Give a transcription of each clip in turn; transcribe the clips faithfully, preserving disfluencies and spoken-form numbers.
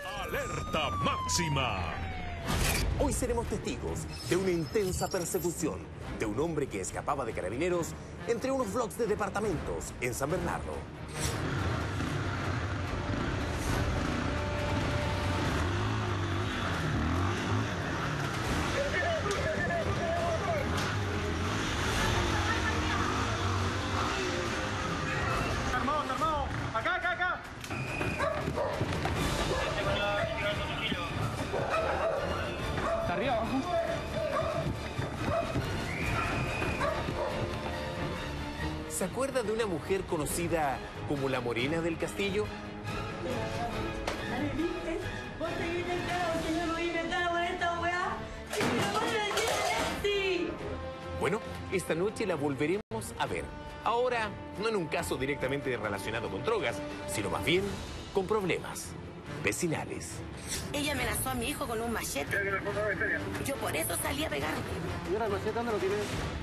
Alerta máxima. Hoy seremos testigos de una intensa persecución de un hombre que escapaba de carabineros entre unos bloques de departamentos en San Bernardo. Armado, armado. Acá, acá, acá. Está arriba, abajo. ¿Se acuerda de una mujer conocida como la Morena del Castillo? Bueno, esta noche la volveremos a ver. Ahora, no en un caso directamente relacionado con drogas, sino más bien con problemas vecinales. Ella amenazó a mi hijo con un machete. Yo por eso salí a pegarle. Señora, ¿el machete dónde lo tiene?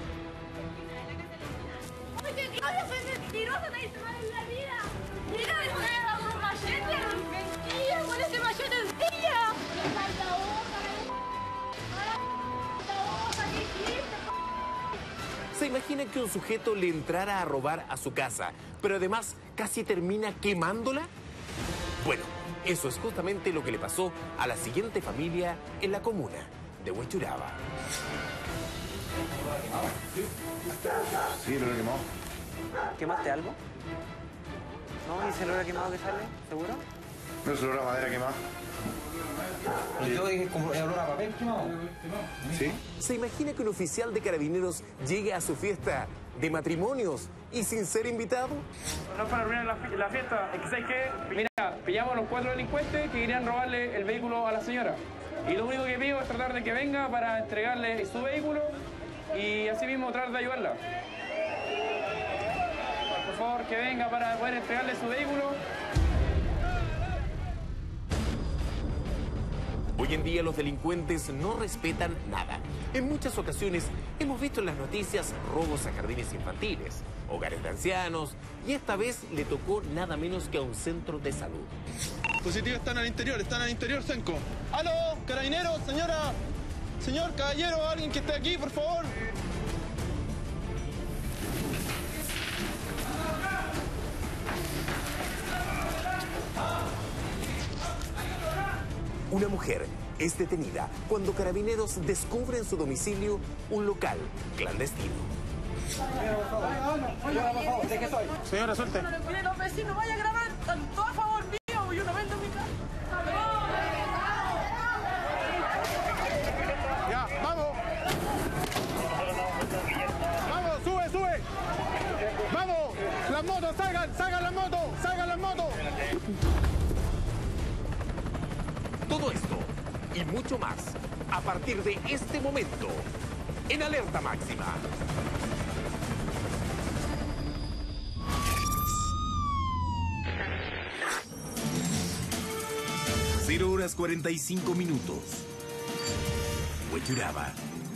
Oye, Claudia fue mentirosa, nadie se va en la vida. Mira, me voy a dar un machete. Mentira, con ese machete en silla. Me falta otra. Ahora, falta otra, ¿qué hiciste? ¿Se imagina que un sujeto le entrara a robar a su casa, pero además casi termina quemándola? Bueno, eso es justamente lo que le pasó a la siguiente familia en la comuna de Huechuraba. Sí, lo he quemado. ¿Quemaste algo? ¿No? ¿Y se lo ha quemado que sale? ¿Seguro? No, solo la madera quemada. Yo dije como olor a papel quemado. ¿Sí? ¿Se imagina que un oficial de carabineros llegue a su fiesta de matrimonios y sin ser invitado? No es para arruinar la, la fiesta. Es que, ¿sabes qué? Mira, pillamos a los cuatro delincuentes que querían robarle el vehículo a la señora. Y lo único que pido es tratar de que venga para entregarle su vehículo y así mismo tratar de ayudarla. Por favor, que venga para poder entregarle su vehículo. Hoy en día los delincuentes no respetan nada. En muchas ocasiones hemos visto en las noticias robos a jardines infantiles, hogares de ancianos, y esta vez le tocó nada menos que a un centro de salud. Positivos están al interior, están al interior, Senco. ¡Aló! ¡Carabineros! Señora, señor, caballero, alguien que esté aquí, por favor. Una mujer es detenida cuando carabineros descubren en su domicilio un local clandestino. ¿De qué soy? Señora, suelte. Los vecinos, vaya a grabar. Están todos a favor mío. Yo no vendo mi casa. Ya, vamos. Vamos, sube, sube. Vamos. Las motos, salgan, salgan las motos, salgan las motos. Todo esto y mucho más a partir de este momento en Alerta Máxima. Cero horas cuarenta y cinco minutos. Huechuraba.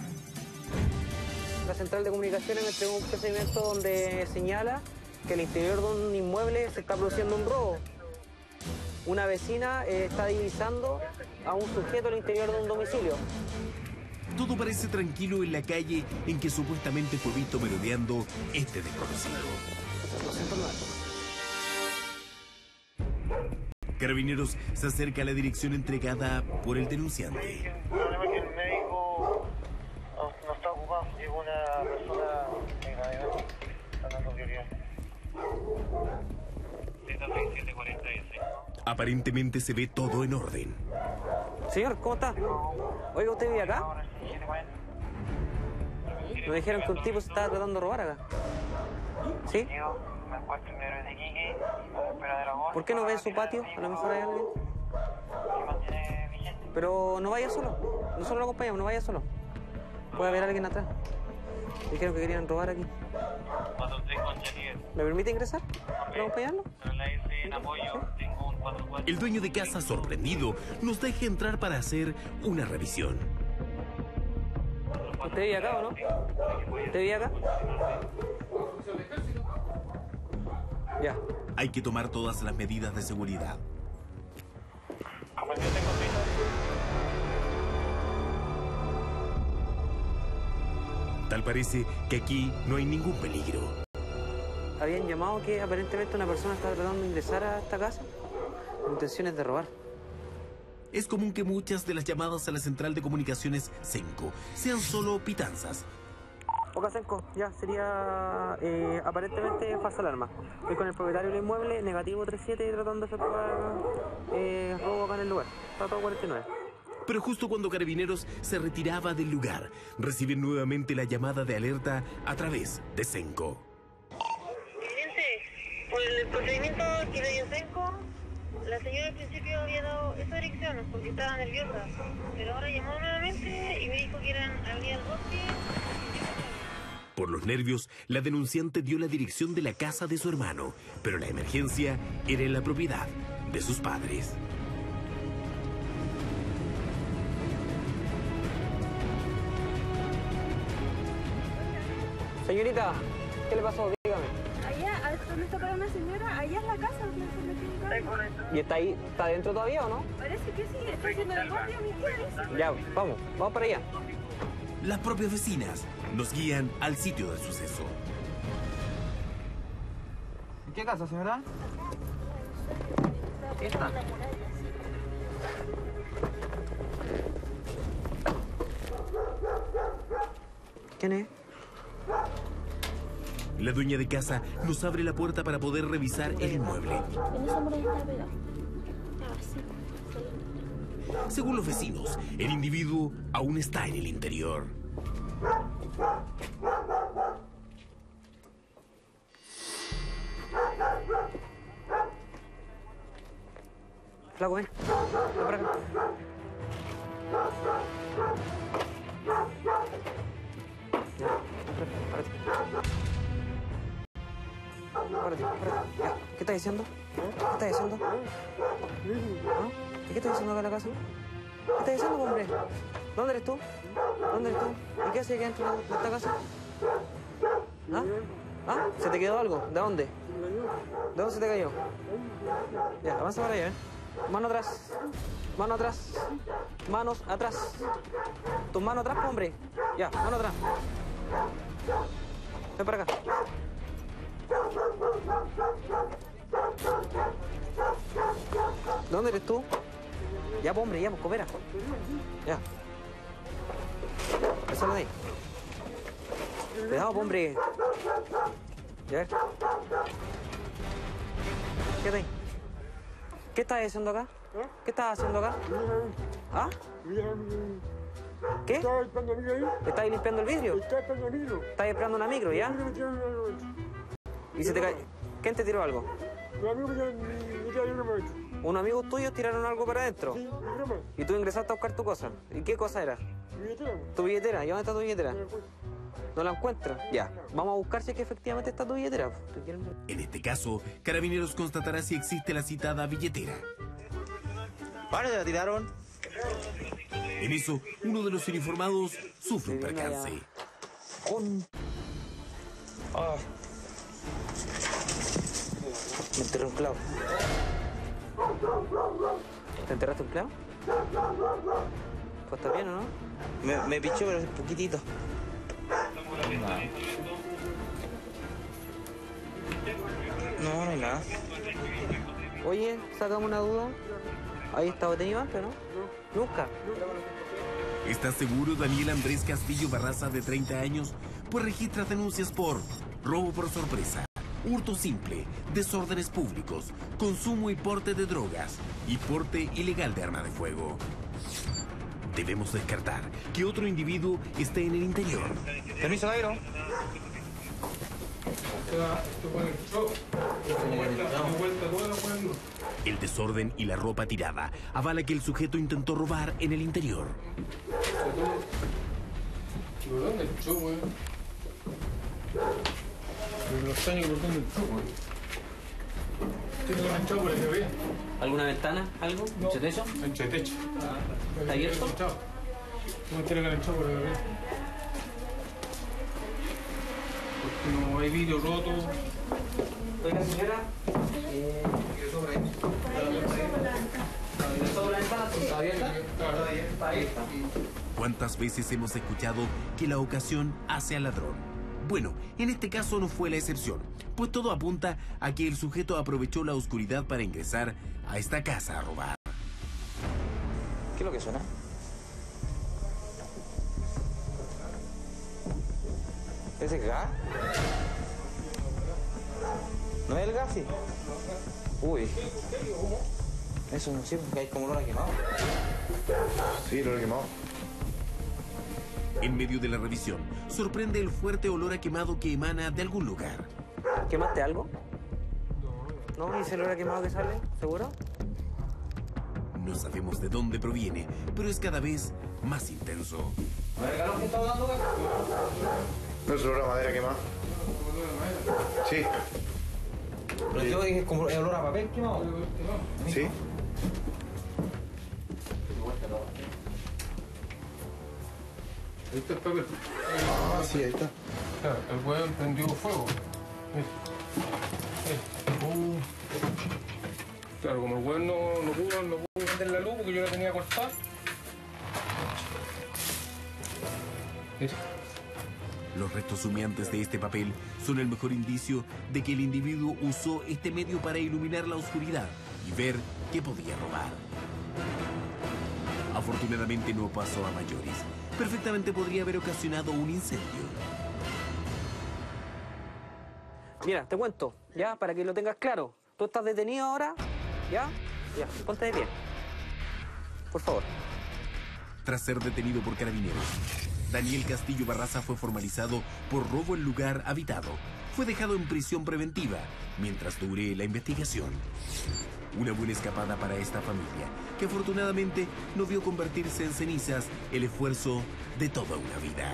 La central de comunicaciones me entregó un procedimiento donde señala que al interior de un inmueble se está produciendo un robo. Una vecina eh, está divisando a un sujeto al interior de un domicilio. Todo parece tranquilo en la calle en que supuestamente fue visto merodeando este desconocido. Carabineros se acerca a la dirección entregada por el denunciante. El problema es que el médico no, no está ocupado. Llegó una persona en gravedad. Está dando prioridad. Aparentemente se ve todo en orden. Señor, ¿cómo está? Oiga, ¿usted vive acá? Nos dijeron que un tipo se estaba tratando de robar acá. ¿Sí? Me encuentro en Héroes de Iquique, a la espera de la voz. ¿Por qué no ve en su patio? A lo mejor hay alguien. Pero no vaya solo. Nosotros lo acompañamos, no vaya solo. Puede haber alguien atrás. Dijeron que querían robar aquí. ¿Me permite ingresar para acompañarlo? El dueño de casa, sorprendido, nos deja entrar para hacer una revisión. ¿Usted vive acá o no? ¿Usted vive acá? Ya. Hay que tomar todas las medidas de seguridad. Tal parece que aquí no hay ningún peligro. Habían llamado que aparentemente una persona estaba tratando de ingresar a esta casa con intenciones de robar. Es común que muchas de las llamadas a la central de comunicaciones Senco sean solo pitanzas. Oca Senco, ya, sería eh, aparentemente falsa alarma. Estoy con el propietario del inmueble, negativo treinta y siete, tratando de efectuar eh, robo acá en el lugar. Está todo cuarenta y nueve. Pero justo cuando Carabineros se retiraba del lugar, reciben nuevamente la llamada de alerta a través de Senco. Teniente, por el procedimiento que le dio Senco, la señora al principio había dado esa dirección porque estaba nerviosa, pero ahora llamó nuevamente y me dijo que eran Avenida del Bosque. Por los nervios, la denunciante dio la dirección de la casa de su hermano, pero la emergencia era en la propiedad de sus padres. Señorita, ¿qué le pasó? Dígame. Allá, ¿dónde está para una señora? Allá es la casa donde se metió un carro. ¿Y está ahí, está dentro todavía o no? Parece que sí, está haciendo el guardia, mi tía dice. Ya, vamos, vamos para allá. Las propias vecinas nos guían al sitio del suceso. ¿En qué casa, señora? Esta. ¿Quién es? La dueña de casa nos abre la puerta para poder revisar el inmueble. En esa muralla está pegado. Ah, sí. Según los vecinos, el individuo aún está en el interior. Flaco, ven. Ven para acá. Párate. Párate, párate. Ya. ¿Qué estás diciendo? ¿Qué estás diciendo? ¿Ah? ¿Y qué estás diciendo acá en la casa? ¿Qué estás diciendo, hombre? ¿Dónde eres tú? ¿Dónde eres tú? ¿Y qué haces aquí dentro de esta casa? ¿Ah? ¿Ah? ¿Se te quedó algo? ¿De dónde? ¿De dónde se te cayó? Ya, avanza para allá, ¿eh? Mano atrás. Mano atrás. Manos atrás. Tus manos atrás, hombre. Ya, mano atrás. Ven para acá. ¿Dónde eres tú? Ya, pues, hombre, ya, pues, coopera. Ya. Eso de ahí. Cuidado, pues, hombre. Ya. ¿Qué ahí? ¿Qué estás haciendo acá? ¿Qué estás haciendo acá? ¿Ah? ¿Qué? ¿Estás limpiando el vidrio? ¿Estás esperando una micro, ya? ¿Y se te cae? ¿Quién te tiró algo? ¿Un amigo tuyo tiraron algo para adentro? ¿Y tú ingresaste a buscar tu cosa? ¿Y qué cosa era? ¿Tu billetera? ¿Y dónde está tu billetera? ¿No la encuentras? Ya, vamos a buscar si es que efectivamente está tu billetera. En este caso, Carabineros constatará si existe la citada billetera. ¿Para la tiraron? En eso, uno de los uniformados sufre un percance. Oh. Me enterré un clavo. ¿Te enterraste un clavo? Pues está bien, ¿o no? Me, me pichó, pero un poquitito. No, no hay nada. Oye, sacamos una duda. ¿Ahí estaba detenido antes, no? Nunca. ¿Está seguro Daniel Andrés Castillo Barraza, de treinta años? Pues registra denuncias por robo por sorpresa, hurto simple, desórdenes públicos, consumo y porte de drogas y porte ilegal de arma de fuego. Debemos descartar que otro individuo esté en el interior. Permiso, Nairo. El desorden y la ropa tirada avala que el sujeto intentó robar en el interior. ¿Alguna ventana? ¿Algo? ¿Mucho techo? Ancho de techo. ¿Está abierto? No tiene calentado por el Porque no hay vidrio roto. Oiga, señora. Eh, Ingresó por la ventana. ¿Está abierta? Está abierta. ¿Cuántas veces hemos escuchado que la ocasión hace al ladrón? Bueno, en este caso no fue la excepción, pues todo apunta a que el sujeto aprovechó la oscuridad para ingresar a esta casa a robar. ¿Qué es lo que suena? ¿Ese es gas? ¿No es el gas, sí? Uy. Eso no sé, porque hay como olor a quemado. Sí, lo he quemado. En medio de la revisión, sorprende el fuerte olor a quemado que emana de algún lugar. ¿Quemaste algo? ¿No? ¿Y ese olor a quemado que sale? ¿Seguro? No sabemos de dónde proviene, pero es cada vez más intenso. No es olor a madera quemada. Sí. Pero yo dije como el olor a papel quemado. Sí. Ahí está el papel. Ah, sí, ahí está. Claro, el hueón prendió fuego. Uh. Claro, como el hueón no, no pudo, no pudo prender la luz porque yo la tenía cortada. Eso. Los restos humeantes de este papel son el mejor indicio de que el individuo usó este medio para iluminar la oscuridad y ver qué podía robar. Afortunadamente no pasó a mayores. Perfectamente podría haber ocasionado un incendio. Mira, te cuento, ya, para que lo tengas claro. Tú estás detenido ahora, ¿ya? Ya, ponte de pie. Por favor. Tras ser detenido por carabineros, Daniel Castillo Barraza fue formalizado por robo en lugar habitado. Fue dejado en prisión preventiva mientras dure la investigación. Una buena escapada para esta familia, que afortunadamente no vio convertirse en cenizas el esfuerzo de toda una vida.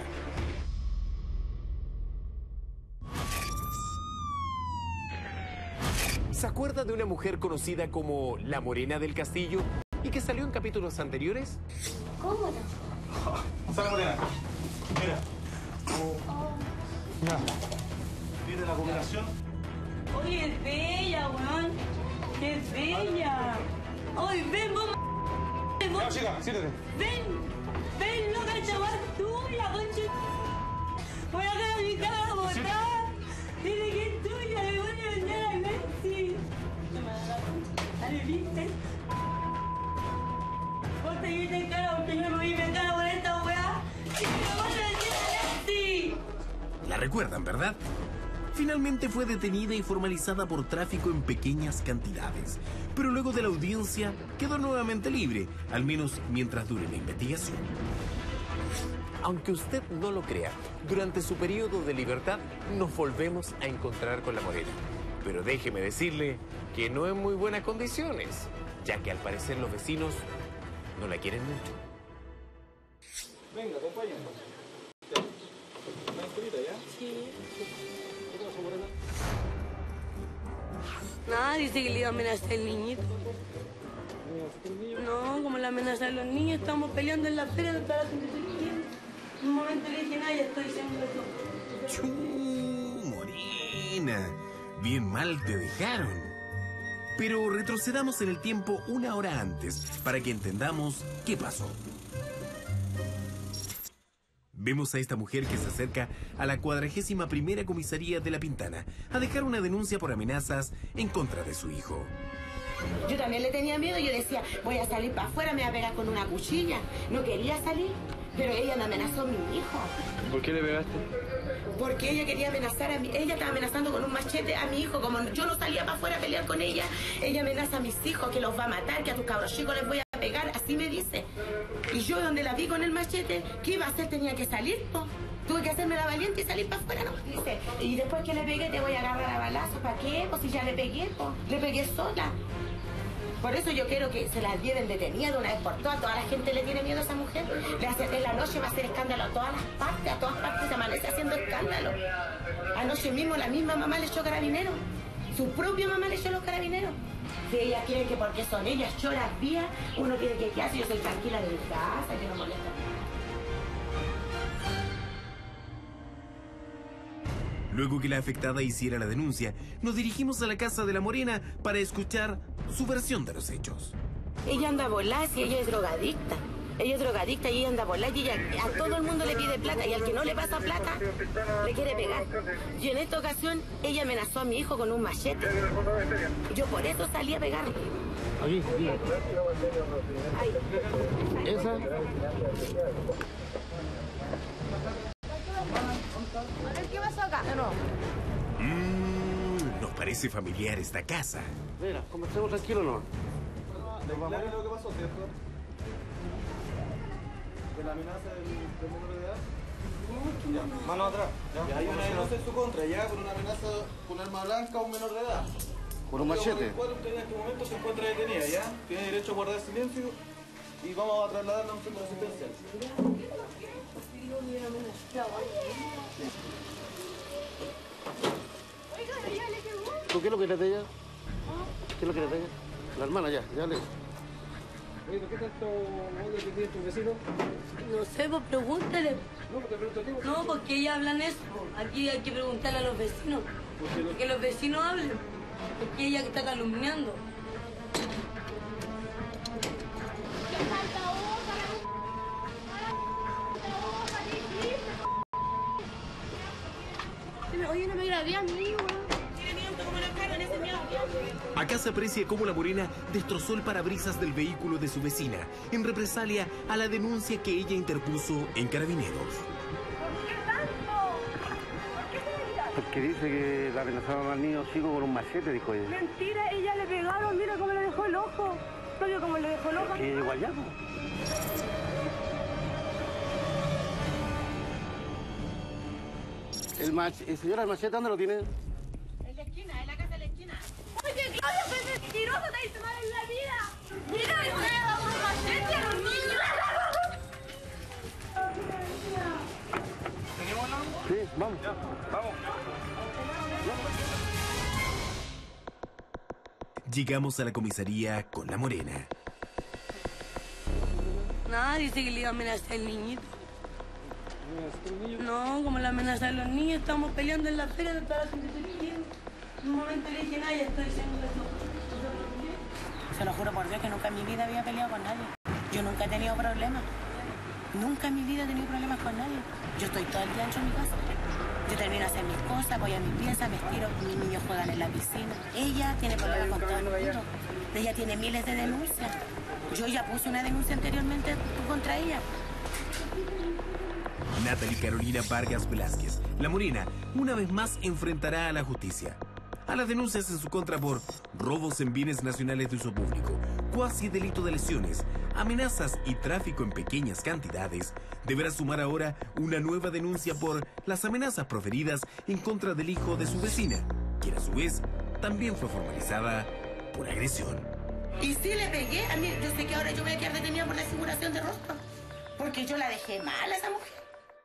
¿Se acuerda de una mujer conocida como la Morena del Castillo y que salió en capítulos anteriores? ¿Cómo no? Sale Morena. Mira. Mira. Mira la combinación. Oye, es bella, weón. ¡Qué bella! ¡Ay, ven, vos! Ya, chica, siéntate. ¡Ven! ¡Ven, loca, chaval! ¡Tuya, concha! ¡Voy a quedar mi cara a botar! ¡Dile que es tuya! ¡Le voy a vender a Messi! ¡Dale, viste! ¡Vos te viste en cara porque yo no vi mi cara por esta weá! ¡Y me voy a vender a Messi! La recuerdan, ¿verdad? Finalmente fue detenida y formalizada por tráfico en pequeñas cantidades. Pero luego de la audiencia quedó nuevamente libre, al menos mientras dure la investigación. Aunque usted no lo crea, durante su periodo de libertad nos volvemos a encontrar con la Morena. Pero déjeme decirle que no en muy buenas condiciones, ya que al parecer los vecinos no la quieren mucho. Venga, acompáñame. ¿Estás solita ya? Sí. ¿Qué pasó, Morena? Nada, dice que le iba a amenazar el niñito. No, como la amenaza de los niños, estamos peleando en la feria del Palacio de Turquía. En un momento le dije, nada, ya estoy siempre todo. ¡Chú, Morena! Bien mal te dejaron. Pero retrocedamos en el tiempo una hora antes para que entendamos qué pasó. Vemos a esta mujer que se acerca a la cuadragésima primera comisaría de La Pintana a dejar una denuncia por amenazas en contra de su hijo. Yo también le tenía miedo, yo decía, voy a salir para afuera, me voy a pegar con una cuchilla. No quería salir, pero ella me amenazó a mi hijo. ¿Por qué le pegaste? Porque ella quería amenazar a mi... Ella estaba amenazando con un machete a mi hijo. Como yo no salía para afuera a pelear con ella, ella amenaza a mis hijos que los va a matar, que a tus cabros chicos les voy a pegar. Así me dice. Y yo donde la vi con el machete, ¿qué iba a hacer? Tenía que salir, po. Tuve que hacerme la valiente y salir para afuera, ¿no? Dice, y después que le pegué te voy a agarrar a balazos. ¿Para qué? Pues si ya le pegué, po. Le pegué sola. Por eso yo quiero que se la lleven detenida de una vez por todas. Toda la gente le tiene miedo a esa mujer. Le hace, en la noche va a hacer escándalo a todas las partes, a todas partes se amanece haciendo escándalo. Anoche mismo la misma mamá le echó carabineros. Su propia mamá le echó los carabineros. Si ellas quieren que porque son ellas choras vías, uno tiene que quedarse. Yo soy tranquila de mi casa, que no molesta. Luego que la afectada hiciera la denuncia, nos dirigimos a la casa de la Morena para escuchar su versión de los hechos. Ella anda volada y ella es drogadicta. Ella es drogadicta y ella anda volada y ella a todo el mundo le pide plata y al que no le pasa plata le quiere pegar. Y en esta ocasión ella amenazó a mi hijo con un machete. Yo por eso salí a pegarle. Aquí, aquí. Ahí. ¿Esa? A ver, ¿qué pasó acá? No. Mmm, nos parece familiar esta casa. Mira, conversemos tranquilo, ¿no? ¿Declare lo que pasó, cierto? ¿De la amenaza del, del menor de edad? Ya, mano atrás. Ya, hay una denuncia en su contra, ya, por una amenaza con arma blanca a un menor de edad. ¿Por un machete? Por el cual usted en este momento se encuentra detenida, ¿ya? Tiene derecho a guardar silencio y vamos a trasladarla a un centro asistencial. ¿Tú qué es lo que le de ella? ¿Qué es lo que le de ella? La hermana ya, ya le... Oye, ¿por qué tanto odio que tiene tu vecino? No sé, pues pregúntale. No, te pregunto a ti. No, porque ellas hablan eso. Aquí hay que preguntarle a los vecinos. Que los vecinos hablen. Porque ella que está calumniando. Oye, no me grabé a mí, weón. Acá se aprecia cómo la morena destrozó el parabrisas del vehículo de su vecina en represalia a la denuncia que ella interpuso en Carabineros. Porque dice que la amenazaron al niño chico con un machete, dijo ella. Mentira, ella le pegaron, mira cómo le dejó el ojo. ¿No vio cómo le dejó el ojo? ¿Qué igual ya? El mach... Señora, ¿el machete dónde lo tiene? En la esquina, en la casa de la esquina. Oye, Claudia, fue mentiroso, te hizo mal en la vida. Mira, le voy a dar un machete a los niños. Sí, vamos. Ya, vamos. Llegamos a la comisaría con la morena. Nada, dice que le iba a amenazar al niñito. No, como la amenaza de los niños, estamos peleando en la feria de toda la gente que estoy pidiendo. En un momento le dije, nada, ya estoy diciendo eso. Se lo juro por Dios que nunca en mi vida había peleado con nadie. Yo nunca he tenido problemas. Nunca en mi vida he tenido problemas con nadie. Yo estoy todo el día dentro de mi casa. Yo termino a hacer mis cosas, voy a mi pieza, me estiro, mis niños juegan en la piscina. Ella tiene problemas con todo el mundo. Ella tiene miles de denuncias. Yo ya puse una denuncia anteriormente contra ella. Natalie Carolina Vargas Velázquez, la morena, una vez más enfrentará a la justicia. A las denuncias en su contra por robos en bienes nacionales de uso público, cuasi delito de lesiones, amenazas y tráfico en pequeñas cantidades, deberá sumar ahora una nueva denuncia por las amenazas proferidas en contra del hijo de su vecina, quien a su vez también fue formalizada por agresión. Y sí le pegué, a mí, yo sé que ahora yo voy a quedar detenida por la simulación de rostro, porque yo la dejé mal a esa mujer.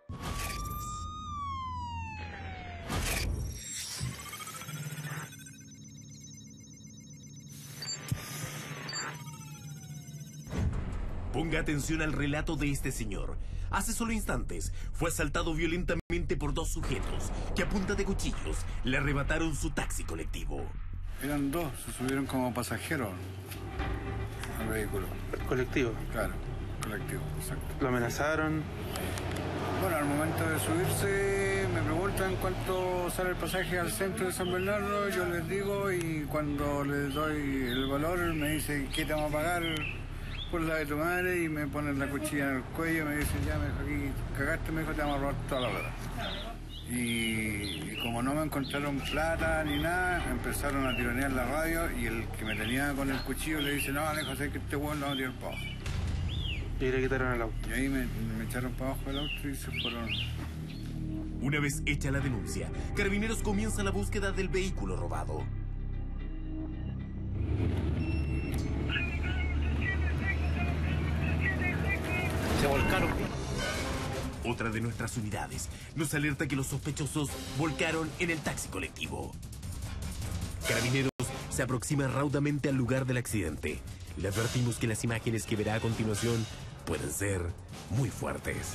Ponga atención al relato de este señor. Hace solo instantes fue asaltado violentamente por dos sujetos que a punta de cuchillos le arrebataron su taxi colectivo. Eran dos, se subieron como pasajeros al vehículo. Colectivo. Claro, colectivo, exacto. Lo amenazaron. Bueno, al momento de subirse me preguntan cuánto sale el pasaje al centro de San Bernardo, yo les digo y cuando les doy el valor me dicen ¿qué te vamos a pagar por la de tu madre? Y me ponen la cuchilla en el cuello y me dicen ya, me dijo, aquí cagaste, me dijo, te vamos a robar toda la plata. Y, y como no me encontraron plata ni nada, empezaron a tironear la radio y el que me tenía con el cuchillo le dice, no, Alejo, sé que este hueón lo va a tirar para abajo. Y le quitaron el auto. Y ahí me, me echaron para abajo del auto y se fueron. Una vez hecha la denuncia, Carabineros comienza la búsqueda del vehículo robado. Se volcaron. Otra de nuestras unidades nos alerta que los sospechosos volcaron en el taxi colectivo. Carabineros se aproxima raudamente al lugar del accidente. Le advertimos que las imágenes que verá a continuación pueden ser muy fuertes.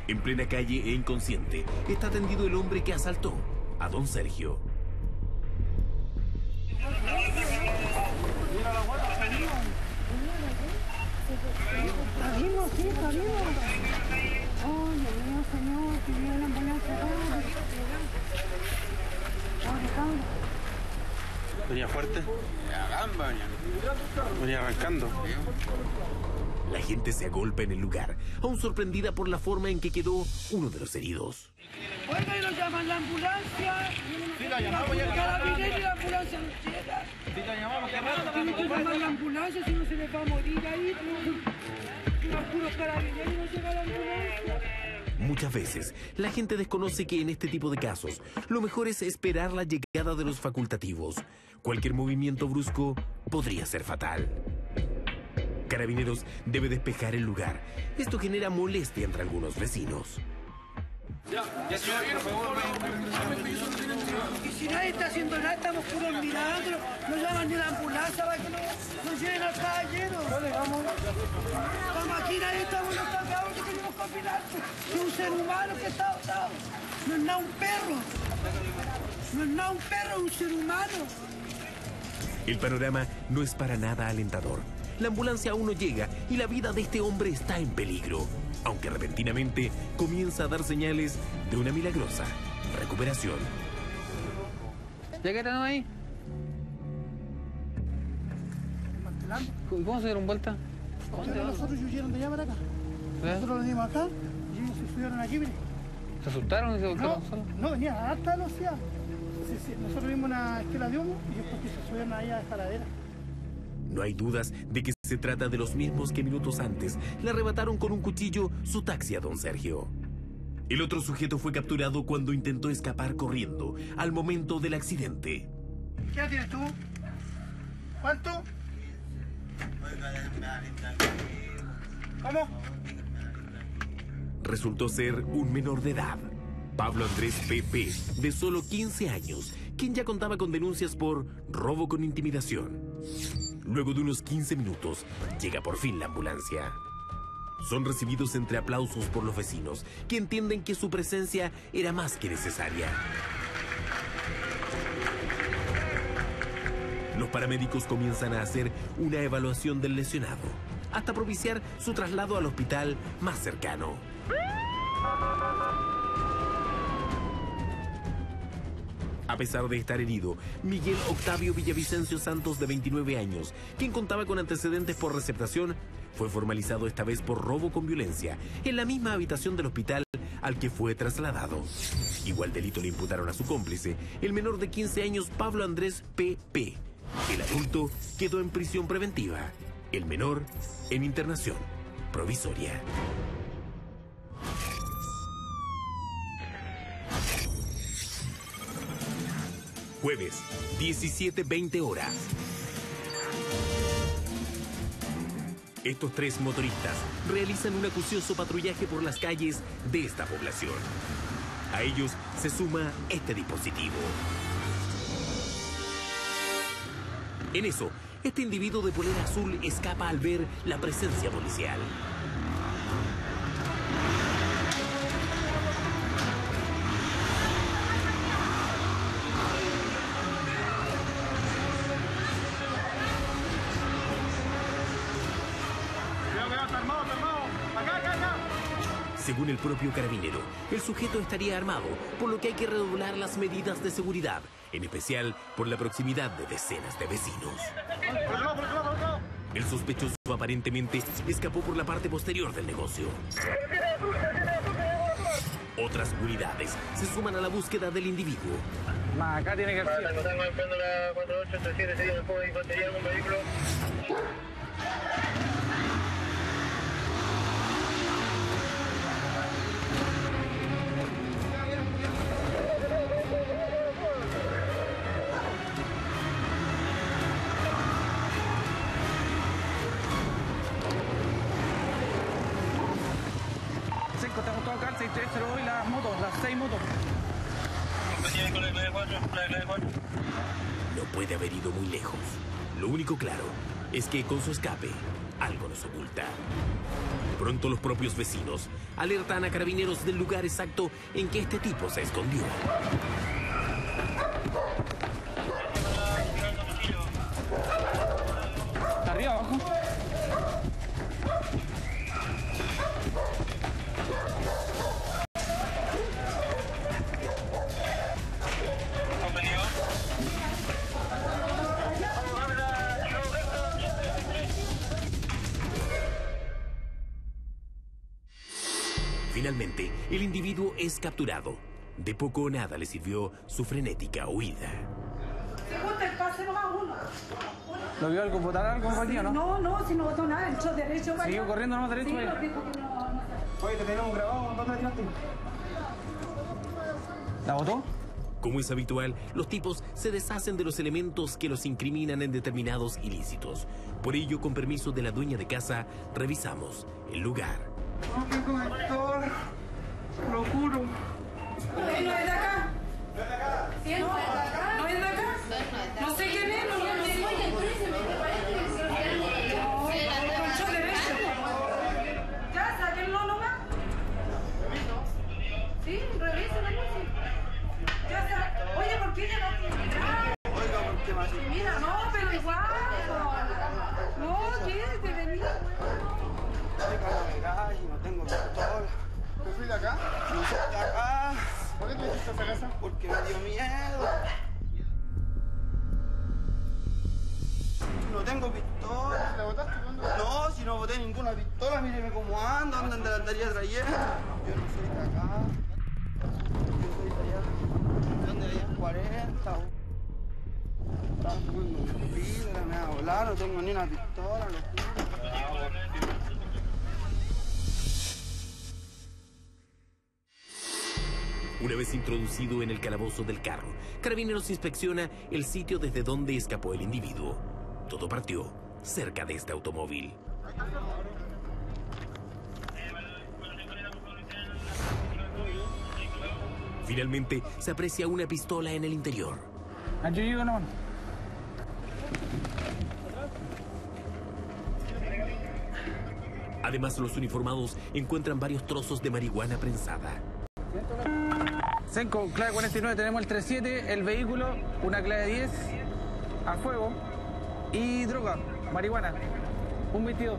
En plena calle e inconsciente, está tendido el hombre que asaltó a don Sergio. Está vivo, sí, está vivo. Oh, Dios mío, señor, que viene la ambulancia. Venía fuerte. Venía arrancando. La gente se agolpa en el lugar, aún sorprendida por la forma en que quedó uno de los heridos. Oiga, y nos llaman la ambulancia. Sí, la llamamos ya. Carabinero y la ambulancia no llega. Sí, la llamamos, qué rato. Tiene que llamar la ambulancia, si no se les va a morir ahí. Los puros carabineros y no llega la ambulancia. Muchas veces, la gente desconoce que en este tipo de casos, lo mejor es esperar la llegada de los facultativos. Cualquier movimiento brusco podría ser fatal. Carabineros debe despejar el lugar. Esto genera molestia entre algunos vecinos. Ya, ya, señor, por favor. Y si nadie está haciendo nada, estamos puros mirando. No llaman ni la ambulancia para que nos lleven al caballero. Estamos aquí, nadie estamos los pagados que tenemos que opinar. Es un ser humano que está dotado. No es nada un perro. No es nada un perro, es un ser humano. El panorama no es para nada alentador. La ambulancia aún no llega y la vida de este hombre está en peligro, aunque repentinamente comienza a dar señales de una milagrosa recuperación. ¿Ya quedaron ahí? ¿Y cómo se dieron vuelta? Pero nosotros huyeron de allá para acá. Nosotros lo dimos acá y ellos se subieron aquí, mire. ¿Se asustaron y se volcaron No, solos? no, venía a alta velocidad. Sí, sí, nosotros vimos una esquela de humo y después que se subieron allá a esta ladera. No hay dudas de que se trata de los mismos que minutos antes le arrebataron con un cuchillo su taxi a don Sergio. El otro sujeto fue capturado cuando intentó escapar corriendo al momento del accidente. ¿Qué edad tienes tú? ¿Cuánto? ¿Cómo? Resultó ser un menor de edad, Pablo Andrés P P, de solo quince años, quien ya contaba con denuncias por robo con intimidación. Luego de unos quince minutos, llega por fin la ambulancia. Son recibidos entre aplausos por los vecinos, que entienden que su presencia era más que necesaria. Los paramédicos comienzan a hacer una evaluación del lesionado, hasta propiciar su traslado al hospital más cercano. A pesar de estar herido, Miguel Octavio Villavicencio Santos, de veintinueve años, quien contaba con antecedentes por receptación, fue formalizado esta vez por robo con violencia en la misma habitación del hospital al que fue trasladado. Igual delito le imputaron a su cómplice, el menor de quince años Pablo Andrés P P. El adulto quedó en prisión preventiva, el menor en internación provisoria. Jueves, diecisiete veinte horas. Estos tres motoristas realizan un acucioso patrullaje por las calles de esta población. A ellos se suma este dispositivo. En eso, este individuo de polera azul escapa al ver la presencia policial. Según el propio carabinero, el sujeto estaría armado, por lo que hay que redoblar las medidas de seguridad, en especial por la proximidad de decenas de vecinos. El sospechoso aparentemente escapó por la parte posterior del negocio. Otras unidades se suman a la búsqueda del individuo. Acá tiene que ser. Estamos todos acá, el seis tres cero y las motos, las seis motos. No puede haber ido muy lejos. Lo único claro es que con su escape algo nos oculta. Pronto los propios vecinos alertan a Carabineros del lugar exacto en que este tipo se escondió. ¿Está arriba, abajo? Finalmente, el individuo es capturado. De poco o nada le sirvió su frenética huida. Se gusta el pase nomás uno. ¿Lo vio algo? ¿Votar algo, compañía, no? No, no, si no votó nada, entró derecho para ¿Siguió allá. corriendo nomás derecho Sí, para allá? nos dijo que no, no sé. Oye, te tenemos grabado, ¿dónde la tiraste? ¿La votó? Como es habitual, los tipos se deshacen de los elementos que los incriminan en determinados ilícitos. Por ello, con permiso de la dueña de casa, revisamos el lugar. No tengo vector, lo juro. ¿No es de acá? ¿No es de acá? ¿Sí, no, ¿no es de acá? No sé quién es, no lo sé. No, control derecho. Ya, sáquenlo nomás. Sí, revisen ahí, sí. Ya sa- Oye, ¿por qué ya no tiene nada? Oiga, ¿por qué más? Mira, no, pero igual. No, ¿qué? Te venía. No tengo pistola. ¿Tú fuiste de acá? No soy de acá. ¿Por qué te hiciste esa casa? Porque me dio miedo. No tengo pistola. ¿La botaste? ¿Cuándo? No, si no boté ninguna pistola, míreme cómo ando, ¿dónde la andaría trayendo? Yo no soy de acá. Yo soy de allá. ¿Dónde allá? cuarenta. Estaba fumando un pito, me va a volar, no tengo ni una pistola, lo juro. Una vez introducido en el calabozo del carro, Carabineros inspecciona el sitio desde donde escapó el individuo. Todo partió cerca de este automóvil. Finalmente, se aprecia una pistola en el interior. Yo llego nomás. Además, los uniformados encuentran varios trozos de marihuana prensada. Senco, clave cuarenta y nueve, tenemos el treinta y siete, el vehículo, una clave diez, a fuego y droga, marihuana, un veintidós.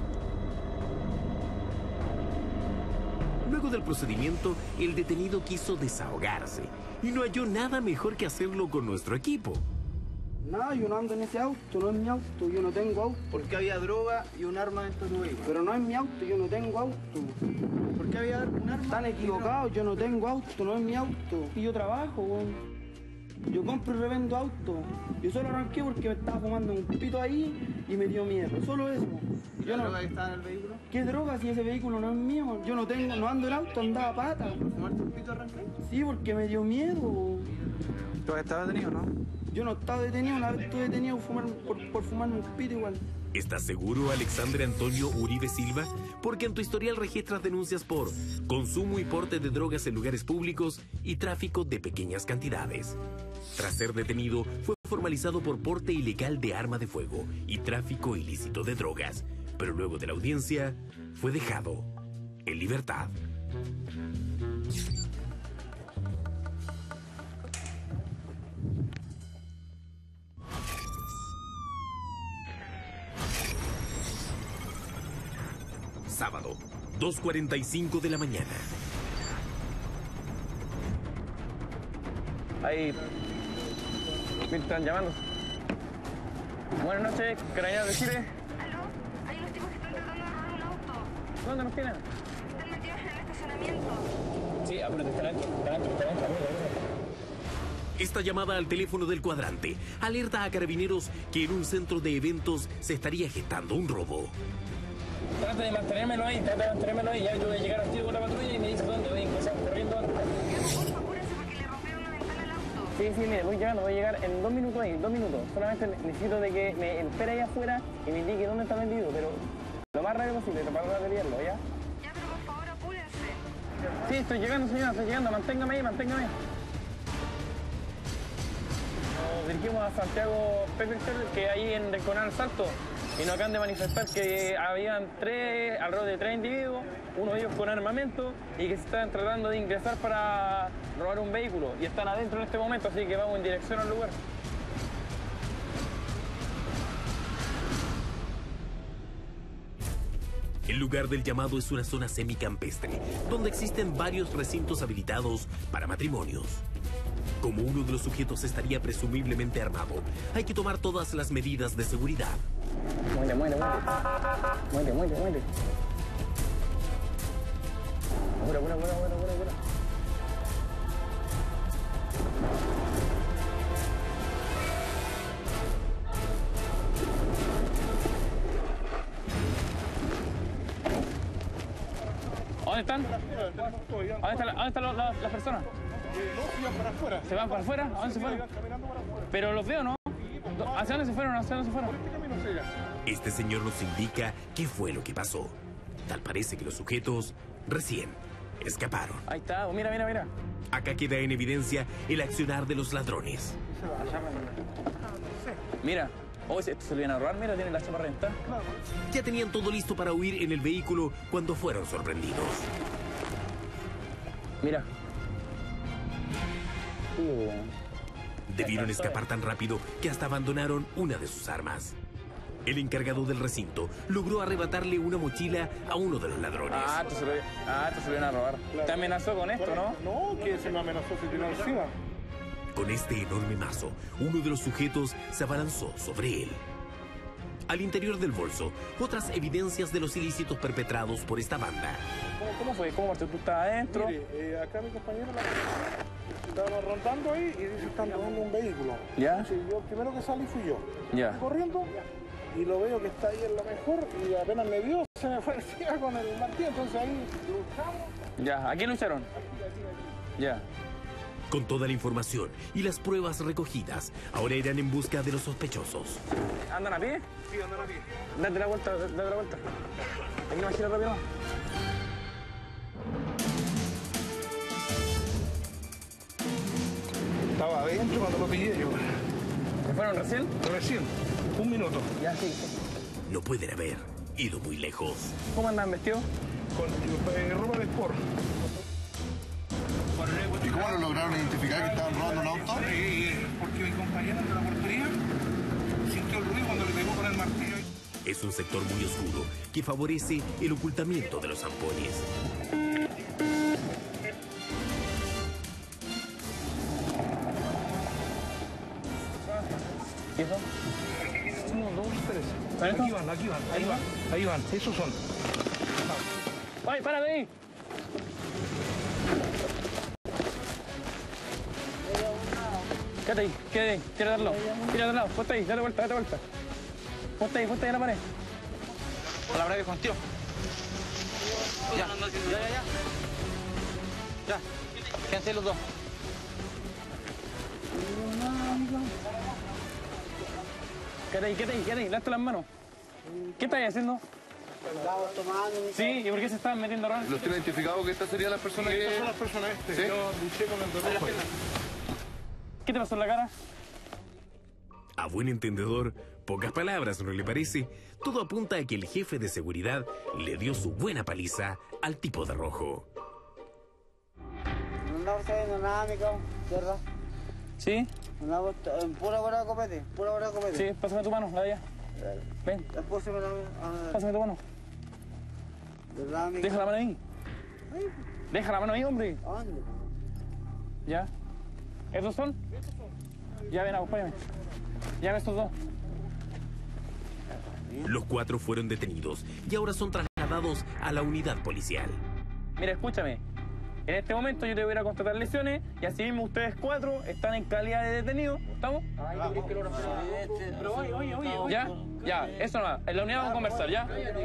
Luego del procedimiento, el detenido quiso desahogarse y no halló nada mejor que hacerlo con nuestro equipo. No, yo no ando en ese auto, no es mi auto, yo no tengo auto. Porque había droga y un arma dentro de tu vehículo. Pero no es mi auto, yo no tengo auto. ¿Por qué había un arma? Están equivocados, yo no tengo auto, no es mi auto. Y yo trabajo, weón. Yo compro y revendo auto. Yo solo arranqué porque me estaba fumando un pito ahí y me dio miedo, solo eso. ¿Y la droga que estaba en el vehículo? ¿Qué droga si ese vehículo no es mío? Yo no tengo, no ando en auto, andaba a pata. ¿Por fumarte un pito arranqué? Sí, porque me dio miedo. ¿Tú has estado detenido, no? Yo no estaba detenido, una vez estuve detenido por, fumar, por, por fumarme un pito igual. ¿Estás seguro, Alexandre Antonio Uribe Silva? Porque en tu historial registras denuncias por consumo y porte de drogas en lugares públicos y tráfico de pequeñas cantidades. Tras ser detenido, fue formalizado por porte ilegal de arma de fuego y tráfico ilícito de drogas. Pero luego de la audiencia, fue dejado en libertad. Sábado, dos cuarenta y cinco de la mañana. Ahí me están llamando. Buenas noches, Carabineros de Chile. ¿Aló? Hay unos tipos que están tratando de robar un auto. ¿Dónde nos tienen? Están metidos en el estacionamiento. Sí, apúrate, están adentro, están adentro, están adentro, amigo. Esta llamada al teléfono del cuadrante alerta a Carabineros que en un centro de eventos se estaría gestando un robo. Trata de mantenérmelo ahí, trata de mantenérmelo ahí. Ya yo voy a llegar al tiro con la patrulla y me dice dónde voy a empezar corriendo antes. Apúrense porque le rompieron una ventana al auto. Sí, sí, mire, voy llegando, voy a llegar en dos minutos ahí, dos minutos. Solamente necesito de que me espere ahí afuera y me indique dónde está el individuo, pero lo más rápido posible, para no pillarlo, ¿ya? Ya, pero por favor apúrense. Sí, estoy llegando, señora, estoy llegando. Manténgame ahí, manténgame. Nos dirigimos a Santiago Pepe, que ahí en Rinconal Salto. y nos acaban de manifestar que habían tres, alrededor de tres individuos, uno de ellos con armamento, y que se están tratando de ingresar para robar un vehículo. Y están adentro en este momento, así que vamos en dirección al lugar. El lugar del llamado es una zona semicampestre, donde existen varios recintos habilitados para matrimonios. Como uno de los sujetos estaría presumiblemente armado, hay que tomar todas las medidas de seguridad. Muere, muere, muere. Muere, muere, muere. Muere, muere, muere, muere, muere, muere. ¿Dónde están? ¿Dónde están, ¿dónde están las, las, las personas? No, se van para afuera. ¿Se van para afuera? ¿A dónde se fueron? Pero los veo, ¿no? ¿Hacia dónde se fueron? ¿Hacia dónde se fueron? Este señor nos indica qué fue lo que pasó. Tal parece que los sujetos recién escaparon. Ahí está, mira, mira, mira. Acá queda en evidencia el accionar de los ladrones. Mira. Oh, esto se lo iban a robar, mira, tienen la chapa reventada. Ya tenían todo listo para huir en el vehículo cuando fueron sorprendidos. Mira. Debieron escapar tan rápido que hasta abandonaron una de sus armas. El encargado del recinto logró arrebatarle una mochila a uno de los ladrones. Ah, esto se lo, ah, esto se lo iban a robar. Te amenazó con esto, ¿no? No, que se me amenazó si tiene encima. Con este enorme mazo, uno de los sujetos se abalanzó sobre él. Al interior del bolso, otras evidencias de los ilícitos perpetrados por esta banda. ¿Cómo, cómo fue? ¿Cómo tú estabas adentro? Mire, eh, acá mi compañero la... estábamos rondando ahí y dice que están robando un vehículo. ¿Ya? Entonces, yo primero que salí fui yo. Ya. Fui corriendo y lo veo que está ahí en lo mejor y apenas me vio, se me fue encima con el martillo, entonces ahí luchamos. Ya, ¿a quién lucharon? Ya. Con toda la información y las pruebas recogidas, ahora irán en busca de los sospechosos. ¿Andan a pie? Sí, andan a pie. Date la vuelta, date la vuelta. Aquí no gira rápido. Estaba adentro cuando lo pillé yo. ¿Se fueron recién? Recién, un minuto. Ya, sí, sí. No pueden haber ido muy lejos. ¿Cómo andan vestidos? Con eh, ropa de sport. ¿Y cómo lo lograron identificar que estaban robando un auto? Sí, porque mi compañero de la portería sintió el ruido cuando le pegó con el martillo. Es un sector muy oscuro que favorece el ocultamiento de los zampones. ¿Qué son? Uno, dos, tres. Aquí van, aquí van, ahí van, ahí van, esos son. ¡Ay, párate ahí! Quédate ahí, quédate ahí, tira de al lado, tira de al lado, ponte ahí, dale vuelta, dale vuelta. Ponte ahí, ponte ahí en la pared. Con la breve contigo. Ya, ya, ya, ya. Ya, quédense los dos. Quédate ahí, quédate ahí, quédate ahí, lávate las manos. ¿Qué estáis haciendo? Estaba tomando. Sí, ¿y por qué se estaban metiendo raro? ¿Los tiene identificado que estas serían las personas que...? Estas son las personas este. ¿Sí? Yo luché con el de rojo. ¿Qué te pasó en la cara? A buen entendedor, pocas palabras, ¿no le parece? Todo apunta a que el jefe de seguridad le dio su buena paliza al tipo de rojo. No andamos sabiendo nada, mi cabrón, ¿cierto? ¿Sí? Andamos en pura hora de copete, pura hora de copete. Sí, pásame tu mano, la de allá. Ven. Pásame la mano. Pásame tu mano. ¿Verdad, mi Deja la mano ahí. Ay. Deja la mano ahí, hombre. ¿A dónde? ¿Ya? ¿Estos son? Ya ven, acompáñame. Ya ven estos dos. Los cuatro fueron detenidos y ahora son trasladados a la unidad policial. Mira, escúchame. En este momento yo te voy a ir a constatar lesiones y así mismo ustedes cuatro están en calidad de detenidos. ¿Estamos? Pero oye, oye, oye. ¿Ya? Ya, eso nomás. En la unidad vamos a conversar, ¿ya?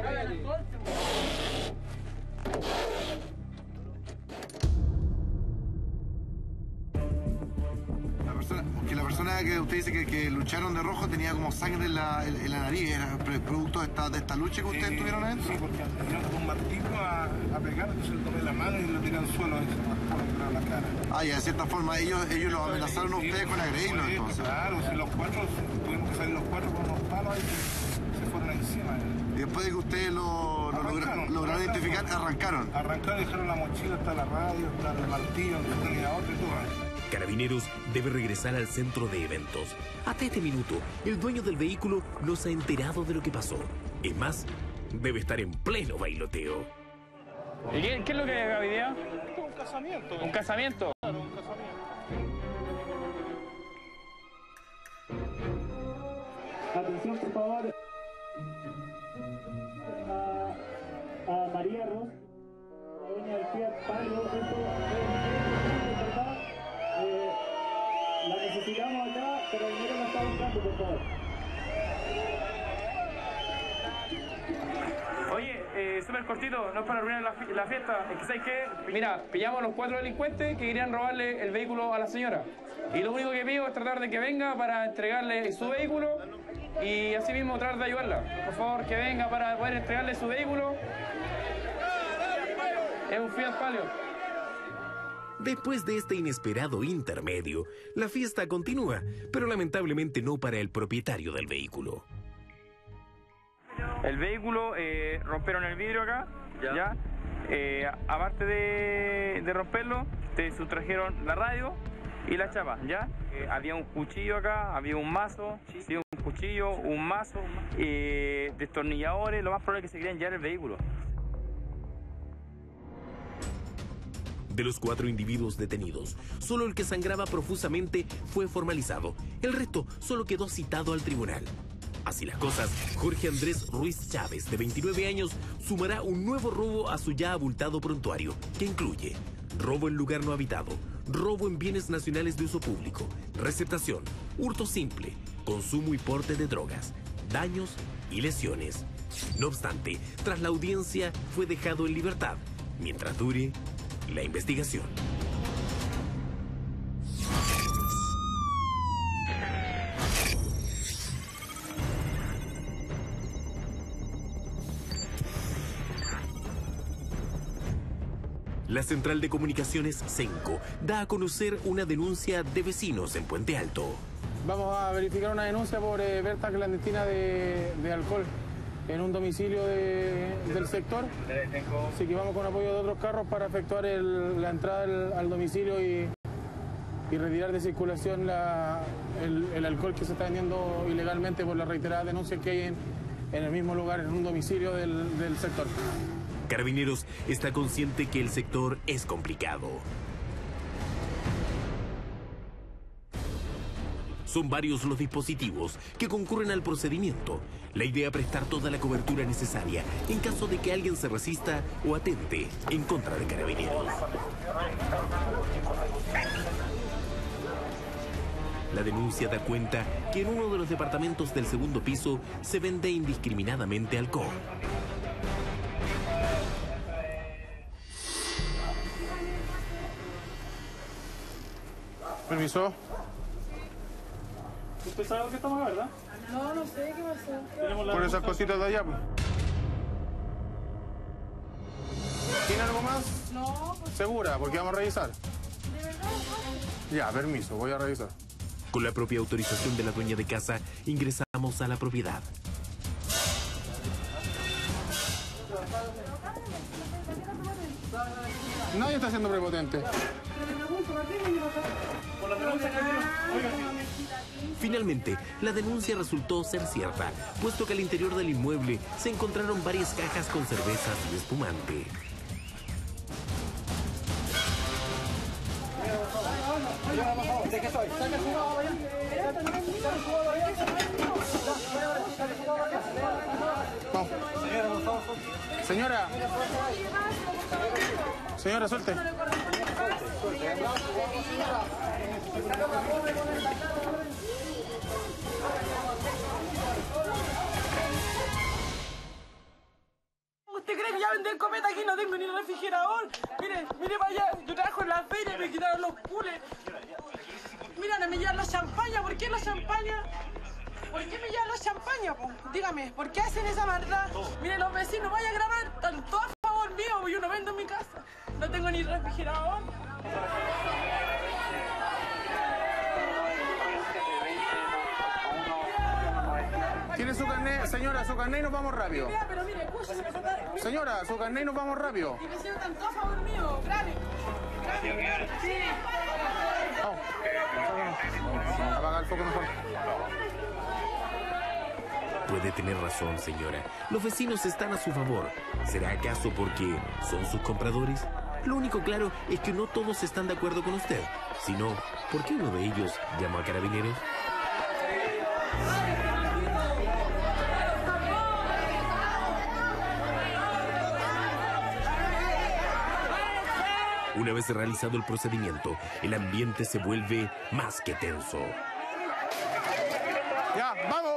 La persona, que la persona que usted dice que, que lucharon de rojo tenía como sangre en la, en, en la nariz, ¿era producto de esta, de esta lucha que ustedes Sí, tuvieron adentro? Sí, porque yo con un martillo a, a pegar, entonces le tomé la mano y lo tiré al suelo y se rasparon la cara. Ah, y de cierta forma ellos, ellos los amenazaron a ustedes con agredirlos, Sí, entonces. claro, si los cuatro, tuvimos que salir los cuatro con unos palos ahí que se fueron encima. encima. Y después de que ustedes lo, lo logra, lograron identificar, arrancaron. Arrancaron y dejaron la mochila, está la radio, está el martillo, el destornillador y todo. Carabineros debe regresar al centro de eventos. Hasta este minuto, el dueño del vehículo no se ha enterado de lo que pasó. Es más, debe estar en pleno bailoteo. ¿Y qué, qué es lo que hay acá hoy día? Esto es un casamiento. ¿Un casamiento? Claro, un casamiento. Atención, por favor. A, a María Ros, la dueña del Fiat Palio. Esto es verdad. Eh, la necesitamos acá, pero el dinero la está buscando, por favor. Oye, eh, súper cortito, no es para arruinar la, fi la fiesta. Es que, ¿sabes qué? Mira, pillamos a los cuatro delincuentes que querían robarle el vehículo a la señora. Y lo único que pido es tratar de que venga para entregarle su vehículo y así mismo tratar de ayudarla. Por favor, que venga para poder entregarle su vehículo. Es un Fiat Palio. Después de este inesperado intermedio, la fiesta continúa, pero lamentablemente no para el propietario del vehículo. El vehículo, eh, rompieron el vidrio acá, ya. ya. Eh, aparte de, de romperlo, te sustrajeron la radio y la chapa, ¿ya? Eh, había un cuchillo acá, había un mazo, sí, un cuchillo, un mazo, eh, destornilladores, lo más probable es que se querían llevar el vehículo. De los cuatro individuos detenidos, solo el que sangraba profusamente fue formalizado. El resto solo quedó citado al tribunal. Así las cosas, Jorge Andrés Ruiz Chávez, de veintinueve años, sumará un nuevo robo a su ya abultado prontuario, que incluye robo en lugar no habitado, robo en bienes nacionales de uso público, receptación, hurto simple, consumo y porte de drogas, daños y lesiones. No obstante, tras la audiencia fue dejado en libertad, mientras dure la investigación. La Central de Comunicaciones Cenco da a conocer una denuncia de vecinos en Puente Alto. Vamos a verificar una denuncia por eh, venta clandestina de, de alcohol en un domicilio de, del sector. Así que vamos con apoyo de otros carros para efectuar el, la entrada al, al domicilio y, y retirar de circulación la, el, el alcohol que se está vendiendo ilegalmente por las reiteradas denuncias que hay en, en el mismo lugar, en un domicilio del, del sector. Carabineros está consciente que el sector es complicado. Son varios los dispositivos que concurren al procedimiento. La idea es prestar toda la cobertura necesaria en caso de que alguien se resista o atente en contra de Carabineros. La denuncia da cuenta que en uno de los departamentos del segundo piso se vende indiscriminadamente alcohol. Permiso. ¿Usted sabe lo que estamos acá, verdad? No, no sé qué pasó. Por esas cositas de allá, pues. ¿Tiene algo más? No. Pues... ¿Segura? Porque vamos a revisar. ¿De verdad? Ya, permiso, voy a revisar. Con la propia autorización de la dueña de casa, ingresamos a la propiedad. Nadie está siendo prepotente. Finalmente, la denuncia resultó ser cierta, puesto que al interior del inmueble se encontraron varias cajas con cervezas y espumante. ¿De qué soy? Vamos. Señora. Señora, suelte. ¿Usted cree que ya venden cometa aquí? No tengo ni refrigerador. Mire, mire para allá. Yo trabajo en la feria y me quitaron los pules. Mira, no me llevan la champaña. ¿Por qué la champaña? ¿Por qué me llevan la champaña, po? Dígame, ¿por qué hacen esa maldad? Mire, los vecinos, vaya a grabar. Están todos a favor mío. Yo no vendo en mi casa. No tengo ni refrigerador. ¿Tiene su carnet, señora, su carnet y nos vamos rápido. Pero mire, escúcheme, me Señora, su carnet y nos vamos rápido. Y me sientan todos a favor mío, grave. Sí. Apaga el foco mejor. Puede tener razón, señora. Los vecinos están a su favor. ¿Será acaso porque son sus compradores? Lo único claro es que no todos están de acuerdo con usted. Si no, ¿por qué uno de ellos llamó a carabineros? Una vez realizado el procedimiento, el ambiente se vuelve más que tenso. ¡Ya, vamos!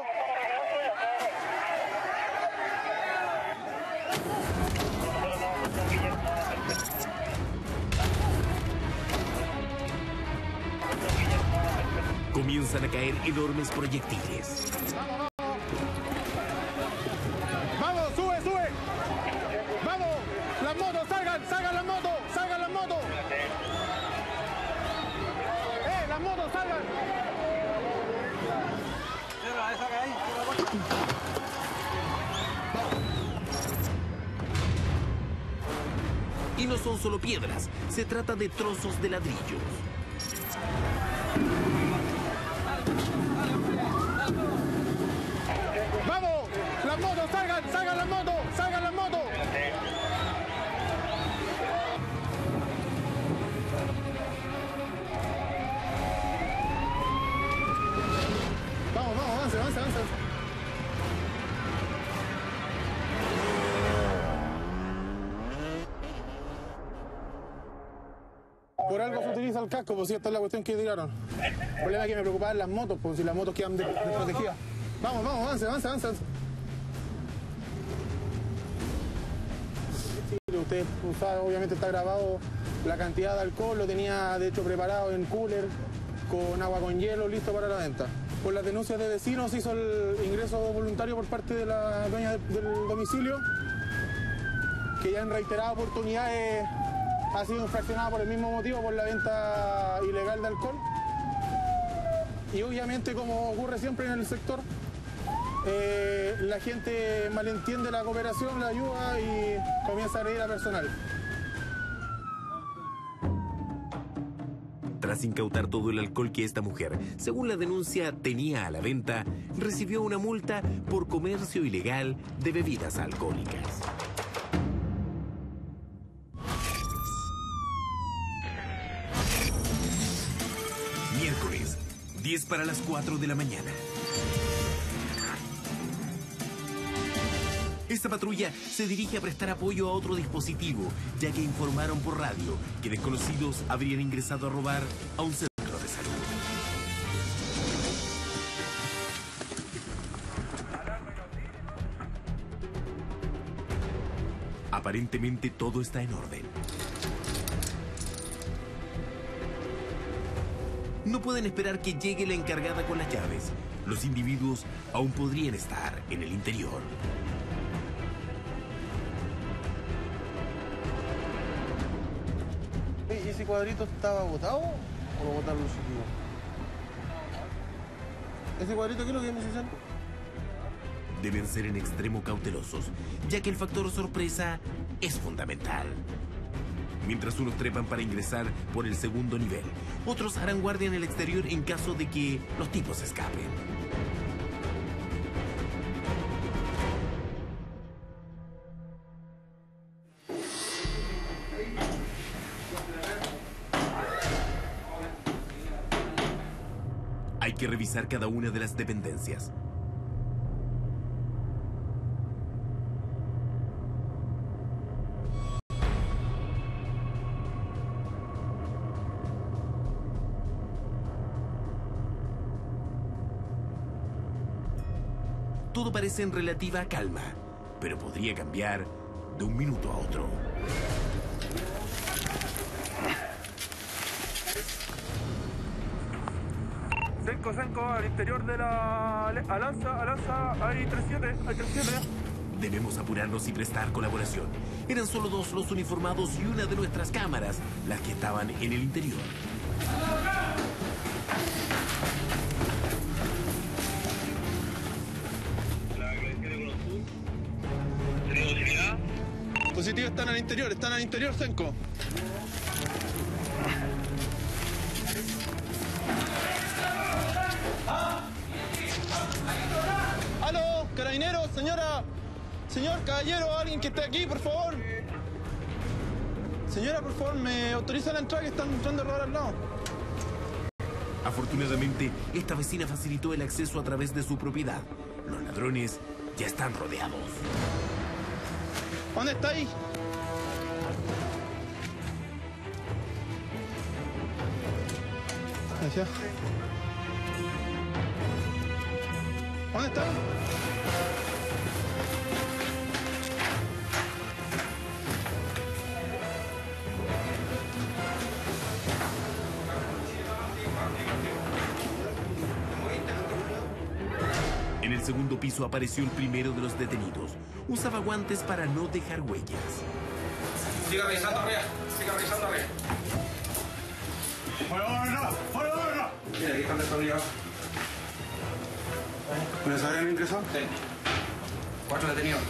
Comienzan a caer enormes proyectiles. ¡Vamos, sube, sube! ¡Vamos! ¡Las motos, salgan! ¡Salgan las motos! ¡Salgan las motos! ¡Eh, las motos, salgan! Y no son solo piedras, se trata de trozos de ladrillos. ¡Vamos! ¡Las motos, salgan! ¡Salgan las motos! ¡Salgan las motos! Vamos, vamos, avance, avance, avance. Por algo se utiliza el casco, pues si esta es la cuestión que tiraron. El problema es que me preocupaban las motos, pues si las motos quedan de- desprotegidas. Vamos, vamos, avance, avance, avance. avance. Sí, usted sabe, obviamente está grabado la cantidad de alcohol, lo tenía de hecho preparado en cooler, con agua con hielo, listo para la venta. Por las denuncias de vecinos hizo el ingreso voluntario por parte de la dueña de- del domicilio, que ya en reiteradas oportunidades ha sido infraccionada por el mismo motivo, por la venta ilegal de alcohol. Y obviamente, como ocurre siempre en el sector, eh, la gente malentiende la cooperación, la ayuda y comienza a agredir a personal. Tras incautar todo el alcohol que esta mujer, según la denuncia, tenía a la venta, recibió una multa por comercio ilegal de bebidas alcohólicas. Miércoles, diez para las cuatro de la mañana. Esta patrulla se dirige a prestar apoyo a otro dispositivo, ya que informaron por radio que desconocidos habrían ingresado a robar a un centro de salud. Aparentemente todo está en orden. No pueden esperar que llegue la encargada con las llaves. Los individuos aún podrían estar en el interior. ¿Y ese cuadrito estaba botado o lo botaron los sitios? ¿Ese cuadrito qué es lo que me dicen? Deben ser en extremo cautelosos, ya que el factor sorpresa es fundamental. Mientras unos trepan para ingresar por el segundo nivel, otros harán guardia en el exterior en caso de que los tipos escapen. Hay que revisar cada una de las dependencias. Todo parece en relativa calma, pero podría cambiar de un minuto a otro. Senco, Senco, al interior de la Alanza, Alanza, hay tres siete, hay tres siete. Debemos apurarnos y prestar colaboración. Eran solo dos los uniformados y una de nuestras cámaras las que estaban en el interior. Positivo, están al interior, están al interior, Senco. ¡Aló! ¡Carabineros! Señora. Señor, caballero, alguien que esté aquí, por favor. Señora, por favor, me autoriza la entrada que están entrando a robar al lado. Afortunadamente, esta vecina facilitó el acceso a través de su propiedad. Los ladrones ya están rodeados. ¿Dónde está ahí? Gracias. ¿Dónde está? En el segundo piso apareció el primero de los detenidos. Usaba guantes para no dejar huellas. Siga revisando arriba, siga revisando arriba. ¡Fuera, fuera, fuera, fuera! Mira, aquí están despabliados. ¿Me sabrían ingresado? Sí. Cuatro detenidos.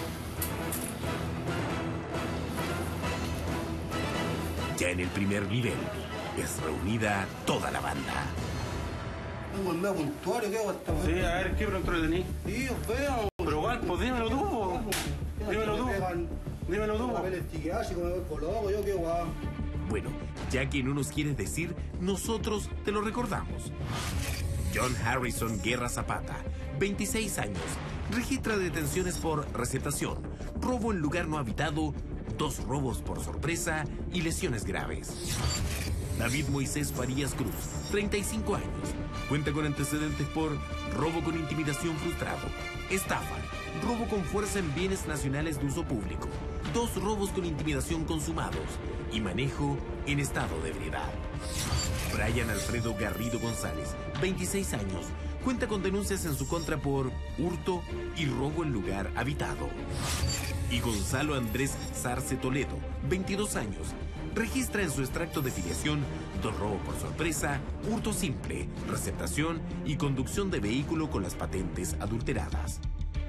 Ya en el primer nivel, es reunida toda la banda. Tengo el medio puntuario, ¿qué hago esta vez? Sí, a ver, ¿qué pronto lo tení? Sí, veo. Pero igual, pues dímelo tú, po. Dímelo tú. Dímelo tú. Papeles tiqueados y como me voy coloco, yo qué guau. Bueno, ya que no nos quieres decir, nosotros te lo recordamos. John Harrison Guerra Zapata, veintiséis años, registra detenciones por receptación, robo en lugar no habitado, dos robos por sorpresa y lesiones graves. David Moisés Farías Cruz, treinta y cinco años, cuenta con antecedentes por robo con intimidación frustrado, estafa, robo con fuerza en bienes nacionales de uso público, dos robos con intimidación consumados y manejo en estado de ebriedad. Brian Alfredo Garrido González, veintiséis años, cuenta con denuncias en su contra por hurto y robo en lugar habitado. Y Gonzalo Andrés Sarce Toledo, veintidós años, registra en su extracto de filiación dos robos por sorpresa, hurto simple, receptación y conducción de vehículo con las patentes adulteradas.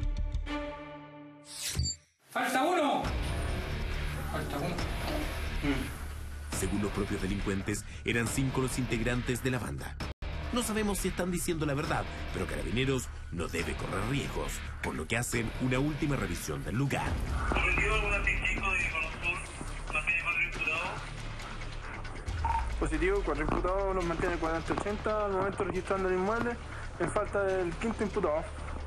¡Falta uno! Falta uno. Según los propios delincuentes, eran cinco los integrantes de la banda. No sabemos si están diciendo la verdad, pero Carabineros no debe correr riesgos, por lo que hacen una última revisión del lugar. ¿Positivo algún artístico de Colosur? ¿Mantiene cuatro imputados? Positivo, cuatro imputados, los mantiene cuarenta ochenta, al momento registrando el inmueble, en falta del quinto imputado.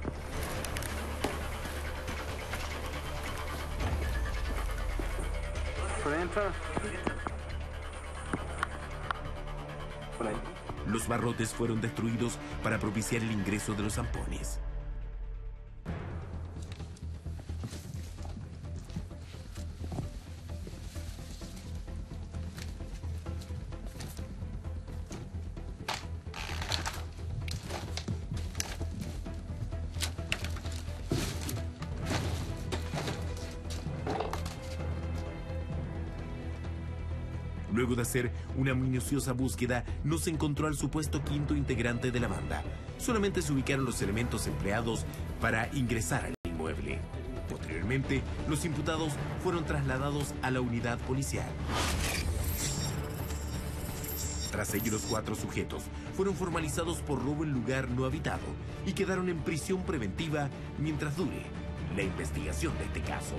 Por ahí entra. Por ahí. Los barrotes fueron destruidos para propiciar el ingreso de los zampones. Luego de hacer una minuciosa búsqueda, no se encontró al supuesto quinto integrante de la banda. Solamente se ubicaron los elementos empleados para ingresar al inmueble. Posteriormente, los imputados fueron trasladados a la unidad policial. Tras ello, los cuatro sujetos fueron formalizados por robo en lugar no habitado y quedaron en prisión preventiva mientras dure la investigación de este caso.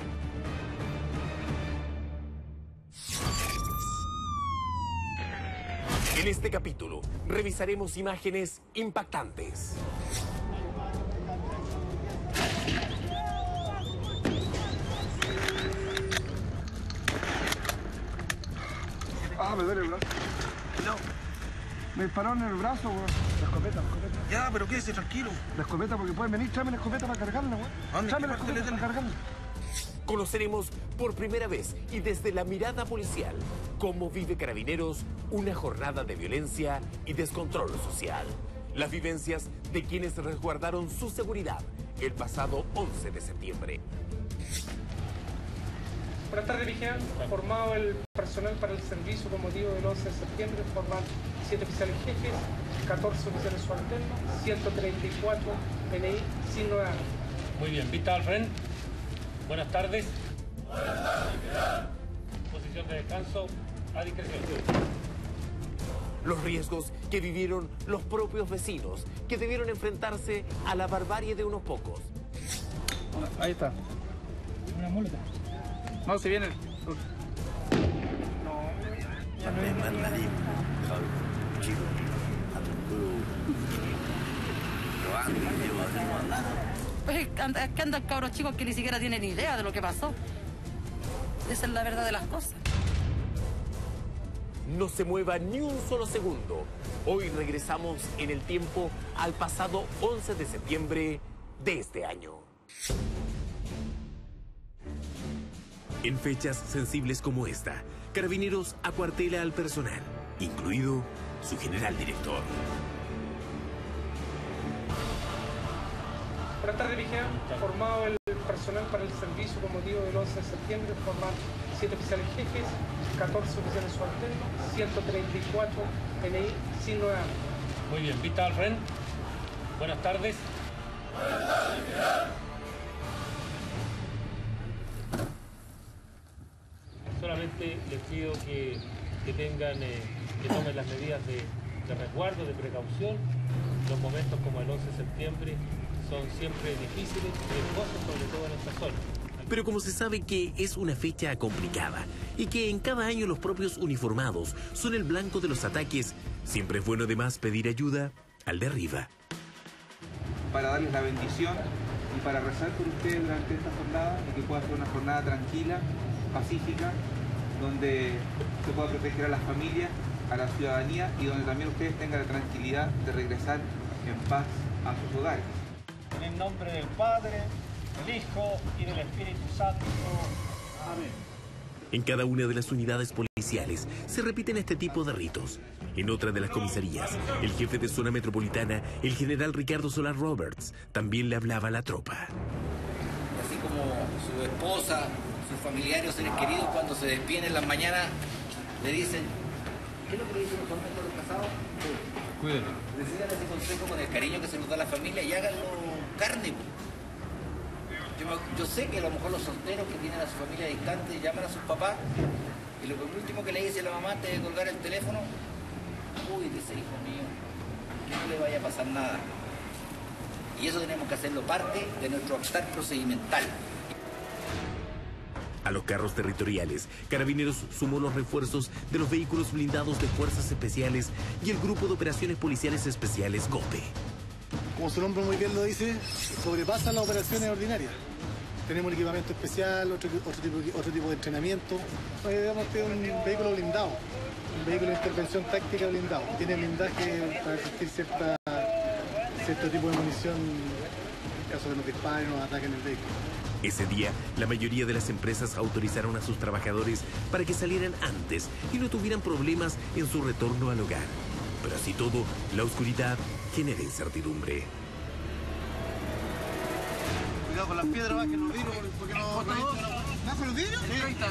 En este capítulo, revisaremos imágenes impactantes. Ah, me duele el brazo. No. Me dispararon en el brazo, weón. La escopeta, la escopeta. Ya, pero quédese tranquilo. La escopeta, porque pueden venir. Tráeme la escopeta para cargarla, weón. Tráeme la escopeta para cargarla. Conoceremos por primera vez y desde la mirada policial cómo vive Carabineros una jornada de violencia y descontrol social. Las vivencias de quienes resguardaron su seguridad el pasado once de septiembre. Buenas tardes, Vigilán. Formado el personal para el servicio con motivo del once de septiembre, forman siete oficiales jefes, catorce oficiales subalternos, ciento treinta y cuatro N I sin novedad. Muy bien, Vista al frente. Buenas tardes. Posición de descanso a discreción. Los riesgos que vivieron los propios vecinos, que debieron enfrentarse a la barbarie de unos pocos. Ahí está. Una multa. No, se viene. Pues es que anda- es que andan cabros chicos que ni siquiera tienen idea de lo que pasó. Esa es la verdad de las cosas. No se mueva ni un solo segundo. Hoy regresamos en el tiempo al pasado once de septiembre de este año. En fechas sensibles como esta, Carabineros acuartela al personal, incluido su general director. Buenas tardes, Vigía. Formado el personal para el servicio con motivo del once de septiembre, forman siete oficiales jefes, catorce oficiales subalternos, ciento treinta y cuatro N I sin nueve años. Muy bien, vista al frente. Buenas tardes. Solamente les pido que, que tengan, eh, que tomen las medidas de, de resguardo, de precaución. Los momentos como el once de septiembre son siempre difíciles y riesgosos, sobre todo en esta zona. Pero como se sabe que es una fecha complicada y que en cada año los propios uniformados son el blanco de los ataques, siempre es bueno además pedir ayuda al de arriba. Para darles la bendición y para rezar por ustedes durante esta jornada y que pueda ser una jornada tranquila, pacífica, donde se pueda proteger a las familias, a la ciudadanía y donde también ustedes tengan la tranquilidad de regresar en paz a sus hogares. En el nombre del Padre, del Hijo y del Espíritu Santo. Amén. En cada una de las unidades policiales se repiten este tipo de ritos. En otra de las comisarías, el jefe de zona metropolitana, el general Ricardo Solar Roberts, también le hablaba a la tropa. Así como su esposa, sus familiares o seres queridos, cuando se despiden en las mañanas, le dicen, ¿qué es lo que le dicen los hombres a los casados? Cuídenlo. Les sigan ese consejo con el cariño que se nos da a la familia y háganlo carne. Yo, me- yo sé que a lo mejor los solteros que tienen a su familia distante llaman a sus papás y lo último que le dice la mamá antes de colgar el teléfono, cuídese, hijo mío, que no le vaya a pasar nada. Y eso tenemos que hacerlo parte de nuestro actar procedimental. A los carros territoriales, Carabineros sumó los refuerzos de los vehículos blindados de Fuerzas Especiales y el Grupo de Operaciones Policiales Especiales GOPE. Como su nombre muy bien lo dice, sobrepasa las operaciones ordinarias. Tenemos un equipamiento especial, otro, otro, tipo, otro tipo de entrenamiento. Hoy digamos que es un vehículo blindado, un vehículo de intervención táctica blindado. Tiene blindaje para resistir cierta, cierto tipo de munición en caso de nos disparen o nos ataquen el vehículo. Ese día, la mayoría de las empresas autorizaron a sus trabajadores para que salieran antes y no tuvieran problemas en su retorno al hogar. Pero así todo, la oscuridad genera incertidumbre. Cuidado con las piedras, bajen los vidrios, porque no... ¿Bajo los vidrios? Sí, ahí está.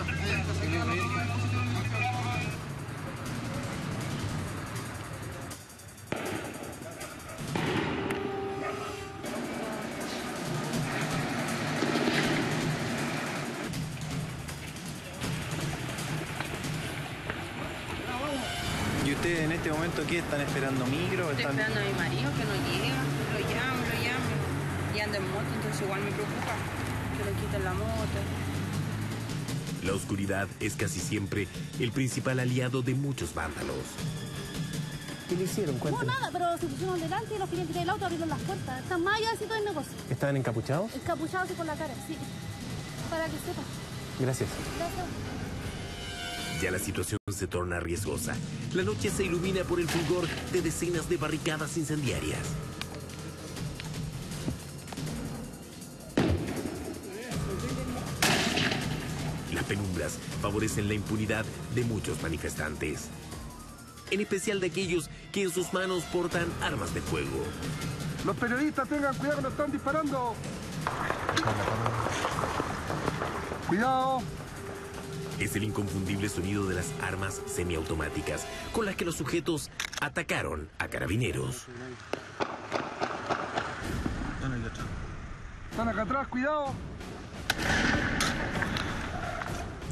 ¿Y ustedes en este momento qué están esperando? ¿Micro? Estoy ¿Están... esperando a mi marido que no llega, lo llamo, lo llamo. Y anda en moto, entonces igual me preocupa que le quiten la moto. La oscuridad es casi siempre el principal aliado de muchos vándalos. ¿Qué le hicieron? No, Cuéntenme. nada, pero se pusieron delante y los querían tirar el auto, abrieron las puertas. Están más allá de todo el negocio. ¿Estaban encapuchados? Encapuchados y con la cara, sí. Para que sepa. Gracias. Gracias. Ya la situación se torna riesgosa. La noche se ilumina por el fulgor de decenas de barricadas incendiarias. Las penumbras favorecen la impunidad de muchos manifestantes, en especial de aquellos que en sus manos portan armas de fuego. Los periodistas tengan cuidado que nos están disparando. Cuidado. Es el inconfundible sonido de las armas semiautomáticas con las que los sujetos atacaron a Carabineros. Están acá atrás, cuidado.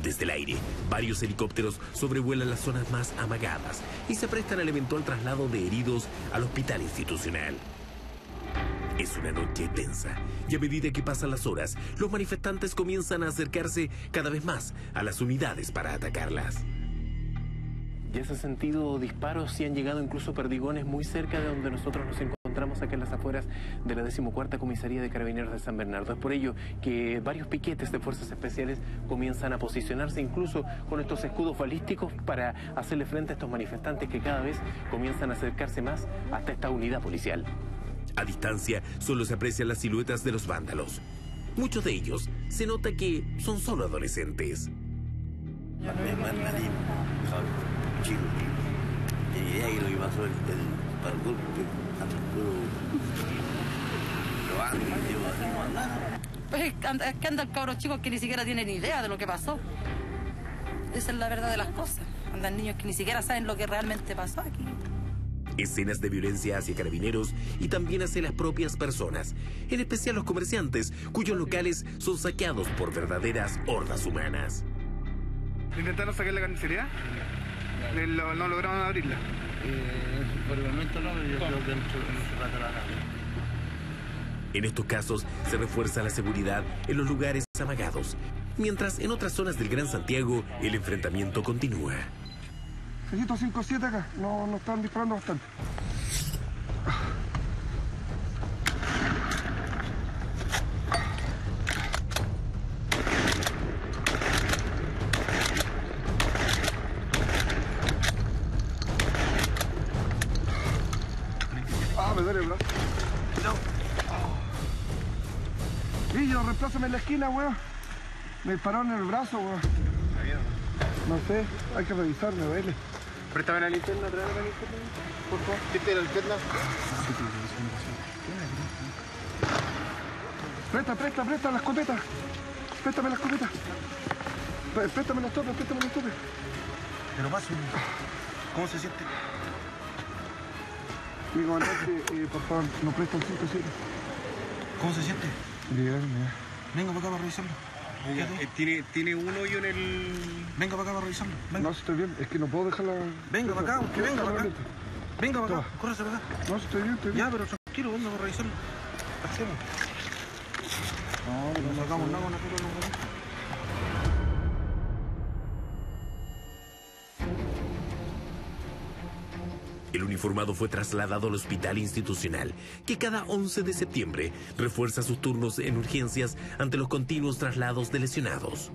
Desde el aire, varios helicópteros sobrevuelan las zonas más amagadas y se prestan al eventual traslado de heridos al hospital institucional. Es una noche tensa y a medida que pasan las horas, los manifestantes comienzan a acercarse cada vez más a las unidades para atacarlas. Ya se han sentido disparos y han llegado incluso perdigones muy cerca de donde nosotros nos encontramos acá en las afueras de la decimocuarta Comisaría de Carabineros de San Bernardo. Es por ello que varios piquetes de fuerzas especiales comienzan a posicionarse incluso con estos escudos balísticos para hacerle frente a estos manifestantes que cada vez comienzan a acercarse más hasta esta unidad policial. A distancia solo se aprecian las siluetas de los vándalos. Muchos de ellos se nota que son solo adolescentes. Pues es que anda, es que anda el cabro chico que ni siquiera tiene ni idea de lo que pasó. Esa es la verdad de las cosas. Andan niños que ni siquiera saben lo que realmente pasó aquí. Escenas de violencia hacia carabineros y también hacia las propias personas, en especial los comerciantes, cuyos locales son saqueados por verdaderas hordas humanas. ¿Intentaron sacar la carnicería? No, no lograron abrirla. Eh, por el momento no, pero yo creo que dentro de un rato la van a abrir. En estos casos se refuerza la seguridad en los lugares amagados, mientras en otras zonas del Gran Santiago el enfrentamiento continúa. Necesito cinco siete acá, no, no están disparando bastante. Ah, me duele el brazo. No. Guillo, reemplázame en la esquina, weón. Me dispararon en el brazo, weón. No sé, hay que revisar, me duele. Préstame la linterna, tráeme la linterna, por favor. ¿Viste la linterna? Presta, presta, presta la escopeta. Préstame la escopeta. Préstame las topes, préstame las topes. Pero paso. ¿Cómo se siente? Mi comandante, eh, por favor, nos presta el cinco siete. ¿Cómo se siente? Bien, bien. Venga para acá para revisarlo. Oiga, eh, ¿tiene, tiene un hoyo en el... Venga para acá para revisarlo. Venga. No, si estoy bien, es que no puedo dejarla... Venga para acá, que venga para acá. Venga para acá, córrese para acá. No, si estoy bien, estoy bien. Ya, pero tranquilo, venga para revisarlo. Hacemos. No, no sacamos nada con la puta de los... El uniformado fue trasladado al hospital institucional, que cada once de septiembre refuerza sus turnos en urgencias ante los continuos traslados de lesionados.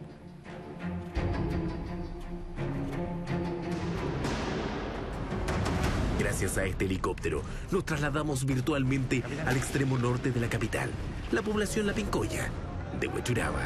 Gracias a este helicóptero, nos trasladamos virtualmente al extremo norte de la capital, la población La Pincoya, de Huechuraba.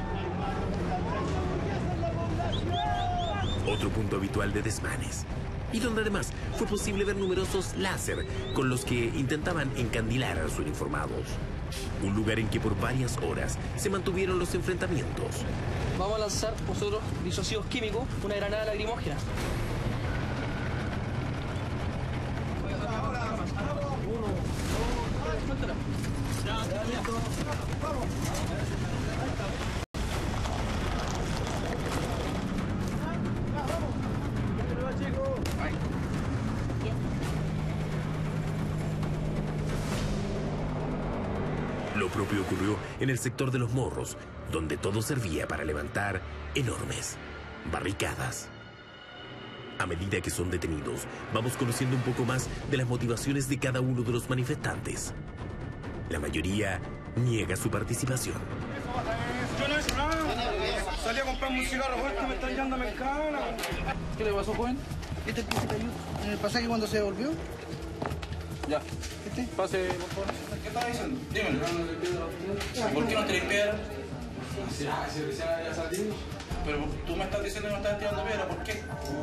Otro punto habitual de desmanes. Y donde además fue posible ver numerosos láser con los que intentaban encandilar a los uniformados. Un lugar en que por varias horas se mantuvieron los enfrentamientos. Vamos a lanzar nosotros disuasivos químicos, una granada lacrimógena. Uno, dos, tres, suéltala. Ya, ya, listo. Vamos. Lo propio ocurrió en el sector de Los Morros, donde todo servía para levantar enormes barricadas. A medida que son detenidos, vamos conociendo un poco más de las motivaciones de cada uno de los manifestantes. La mayoría niega su participación. Yo no he hecho nada. Salí a comprarme un cigarro, porque me están llevando a Mexicana. ¿Qué le pasó, joven? ¿Este es el que se cayó en el pasaje cuando se devolvió? Ya. ¿Este? Pase, por favor. ¿Qué estaba diciendo? Dímelo. ¿Por qué no te limpias? Si recién había salido. Pero tú me estás diciendo que me estás tirando piedra, ¿por qué?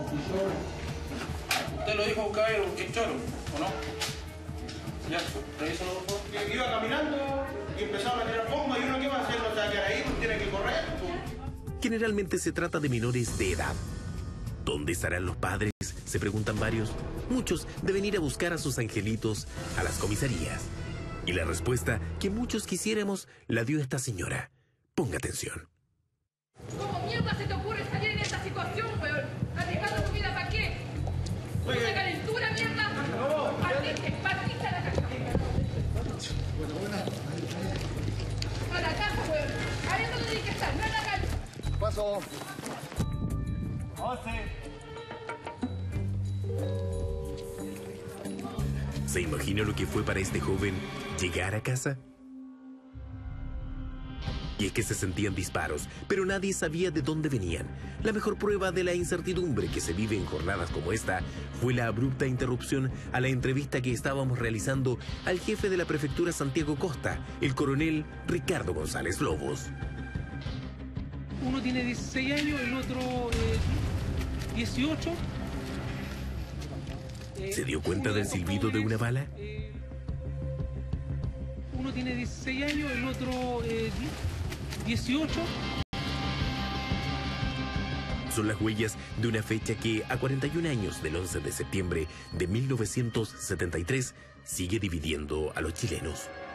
Usted lo dijo, caballero, porque es choro, ¿o no? Ya, revísalo, por favor. Que iba caminando y empezaron a tirar bombas y uno que va a hacer, no se va a quedar ahí, tiene que correr. Generalmente se trata de menores de edad. ¿Dónde estarán los padres? Se preguntan varios. Muchos deben ir a buscar a sus angelitos a las comisarías. Y la respuesta que muchos quisiéramos la dio esta señora. Ponga atención. ¿Cómo mierda se te ocurre estar pasó? once. ¿Se imagina lo que fue para este joven llegar a casa? Y es que se sentían disparos, pero nadie sabía de dónde venían. La mejor prueba de la incertidumbre que se vive en jornadas como esta fue la abrupta interrupción a la entrevista que estábamos realizando al jefe de la prefectura Santiago Costa, el coronel Ricardo González Lobos. Uno tiene dieciséis años, el otro eh, dieciocho. Eh, ¿Se dio cuenta del silbido de una bala? Eh, uno tiene dieciséis años, el otro eh, dieciocho. Son las huellas de una fecha que, a cuarenta y un años del once de septiembre de mil novecientos setenta y tres, sigue dividiendo a los chilenos.